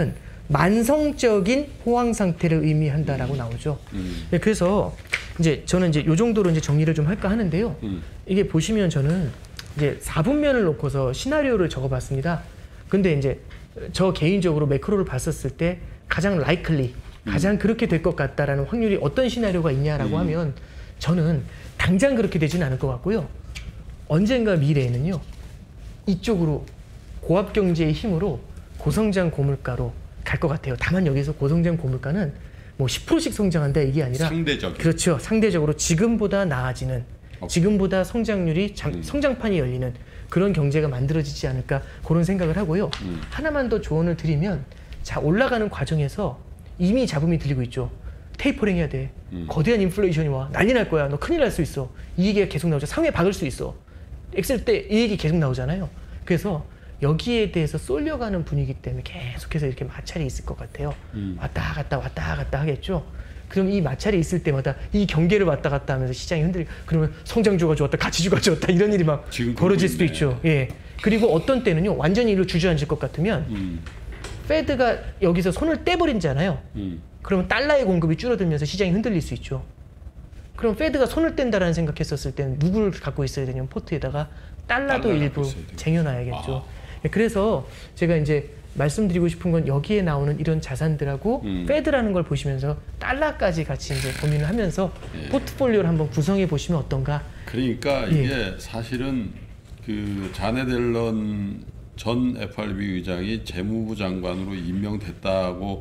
만성적인 호황 상태를 의미한다라고 나오죠. 네, 그래서 이제 저는 이제 요 정도로 이제 정리를 좀 할까 하는데요. 이게 보시면 저는 이제 4분면을 놓고서 시나리오를 적어봤습니다. 근데 이제 저 개인적으로 매크로를 봤었을 때 가장 likely, 가장 그렇게 될 것 같다라는 확률이 어떤 시나리오가 있냐라고 하면 저는 당장 그렇게 되지는 않을 것 같고요. 언젠가 미래에는요. 이쪽으로 고압 경제의 힘으로 고성장 고물가로 갈 것 같아요. 다만 여기서 고성장 고물가는 뭐 10%씩 성장한다 이게 아니라 상대적. 그렇죠. 상대적으로 지금보다 나아지는, 지금보다 성장률이 성장판이 열리는 그런 경제가 만들어지지 않을까 그런 생각을 하고요. 하나만 더 조언을 드리면, 자, 올라가는 과정에서 이미 잡음이 들리고 있죠. 테이퍼링 해야 돼. 거대한 인플레이션이 와. 난리 날 거야. 너 큰일 날 수 있어. 이 얘기가 계속 나오죠. 상회 박을 수 있어. 엑셀 때 이 얘기 계속 나오잖아요. 그래서 여기에 대해서 쏠려가는 분위기 때문에 계속해서 이렇게 마찰이 있을 것 같아요. 왔다 갔다 하겠죠. 그럼 이 마찰이 있을 때마다 이 경계를 왔다 갔다 하면서 시장이 흔들리고, 그러면 성장주가 좋았다, 가치주가 좋았다, 이런 일이 막 벌어질 수도 있죠. 예. 그리고 어떤 때는요, 완전히 이로 주저앉을 것 같으면 페드가 여기서 손을 떼버린잖아요. 그러면 달러의 공급이 줄어들면서 시장이 흔들릴 수 있죠. 그럼 페드가 손을 뗀다라는 생각했었을 때는 누구를 갖고 있어야 되냐면 포트에다가 달러도 일부 쟁여놔야겠죠. 그래서 제가 이제 말씀드리고 싶은 건 여기에 나오는 이런 자산들하고 페드라는 걸 보시면서 달러까지 같이 이제 고민을 하면서 포트폴리오를 한번 구성해 보시면 어떤가. 그러니까 이게 사실은 그 자넷 옐런 전 FRB 의장이 재무부 장관으로 임명됐다고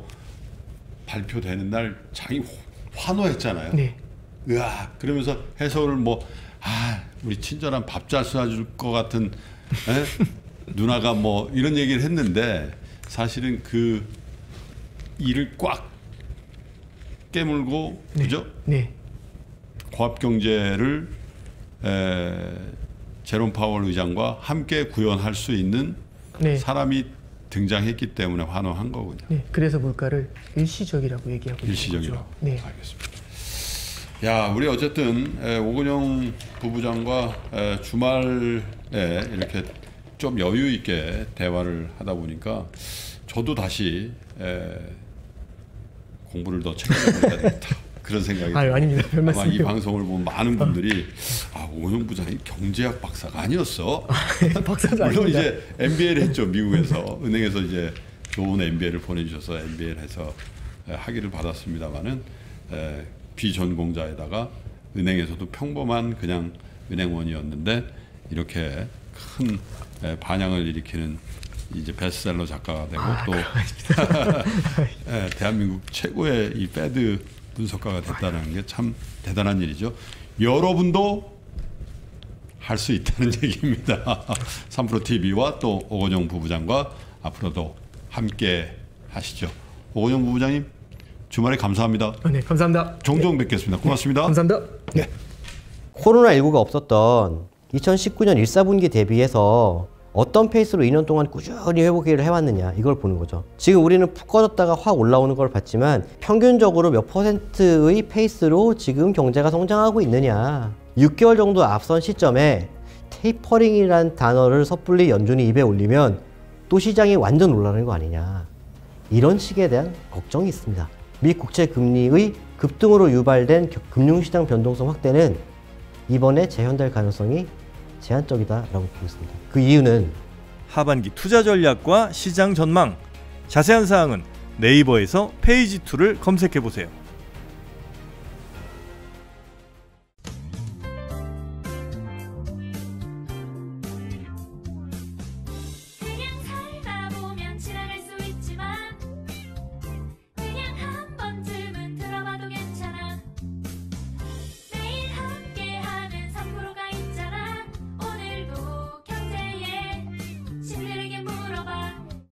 발표되는 날 장이 환호했잖아요. 네. 으아, 그러면서 해석을 뭐, 우리 친절한 밥 잘 쏴줄 것 같은 누나가 뭐 이런 얘기를 했는데, 사실은 그 일을 꽉 깨물고, 네. 그죠? 네. 고압 경제를 제롬 파월 의장과 함께 구현할 수 있는 사람이 등장했기 때문에 환호한 거군요. 네. 그래서 물가를 일시적이라고 얘기하고 있는 일시적이라고. 거죠. 네. 알겠습니다. 야, 우리 어쨌든 오건영 부부장과 주말에 이렇게 좀 여유 있게 대화를 하다 보니까 저도 다시 공부를 더 챙겨야 되겠다, 그런 생각이 들어요. 아닙니다. 아마 이 방송을 보면 많은 분들이 오건영 부장이 경제학 박사가 아니었어. 박사도 물론 아닙니다. 이제 MBA를 했죠. 미국에서 은행에서 이제 좋은 MBA를 보내주셔서 MBA를 해서 학위를 받았습니다만은 비전공자에다가 은행에서도 평범한 그냥 은행원이었는데 이렇게 큰 반향을 일으키는 이제 베스트셀러 작가가 되고 또 대한민국 최고의 이 페드 분석가가 됐다는 게 참 대단한 일이죠. 여러분도 할 수 있다는 얘기입니다. 3프로 TV와 또 오건영 부부장과 앞으로도 함께 하시죠. 오건영 부부장님, 주말에 감사합니다. 네, 감사합니다. 종종 뵙겠습니다. 고맙습니다. 감사합니다. 네. 코로나19가 없었던 2019년 1사분기 대비해서 어떤 페이스로 2년 동안 꾸준히 회복을 해왔느냐, 이걸 보는 거죠. 지금 우리는 푹 꺼졌다가 확 올라오는 걸 봤지만 평균적으로 몇 %의 페이스로 지금 경제가 성장하고 있느냐. 6개월 정도 앞선 시점에 테이퍼링이란 단어를 섣불리 연준이 입에 올리면 또 시장이 완전 놀라는 거 아니냐, 이런 식에 대한 걱정이 있습니다. 미 국채 금리의 급등으로 유발된 금융시장 변동성 확대는 이번에 재현될 가능성이 제한적이다라고 보고 있습니다. 그 이유는 하반기 투자 전략과 시장 전망, 자세한 사항은 네이버에서 페이지 2를 검색해 보세요.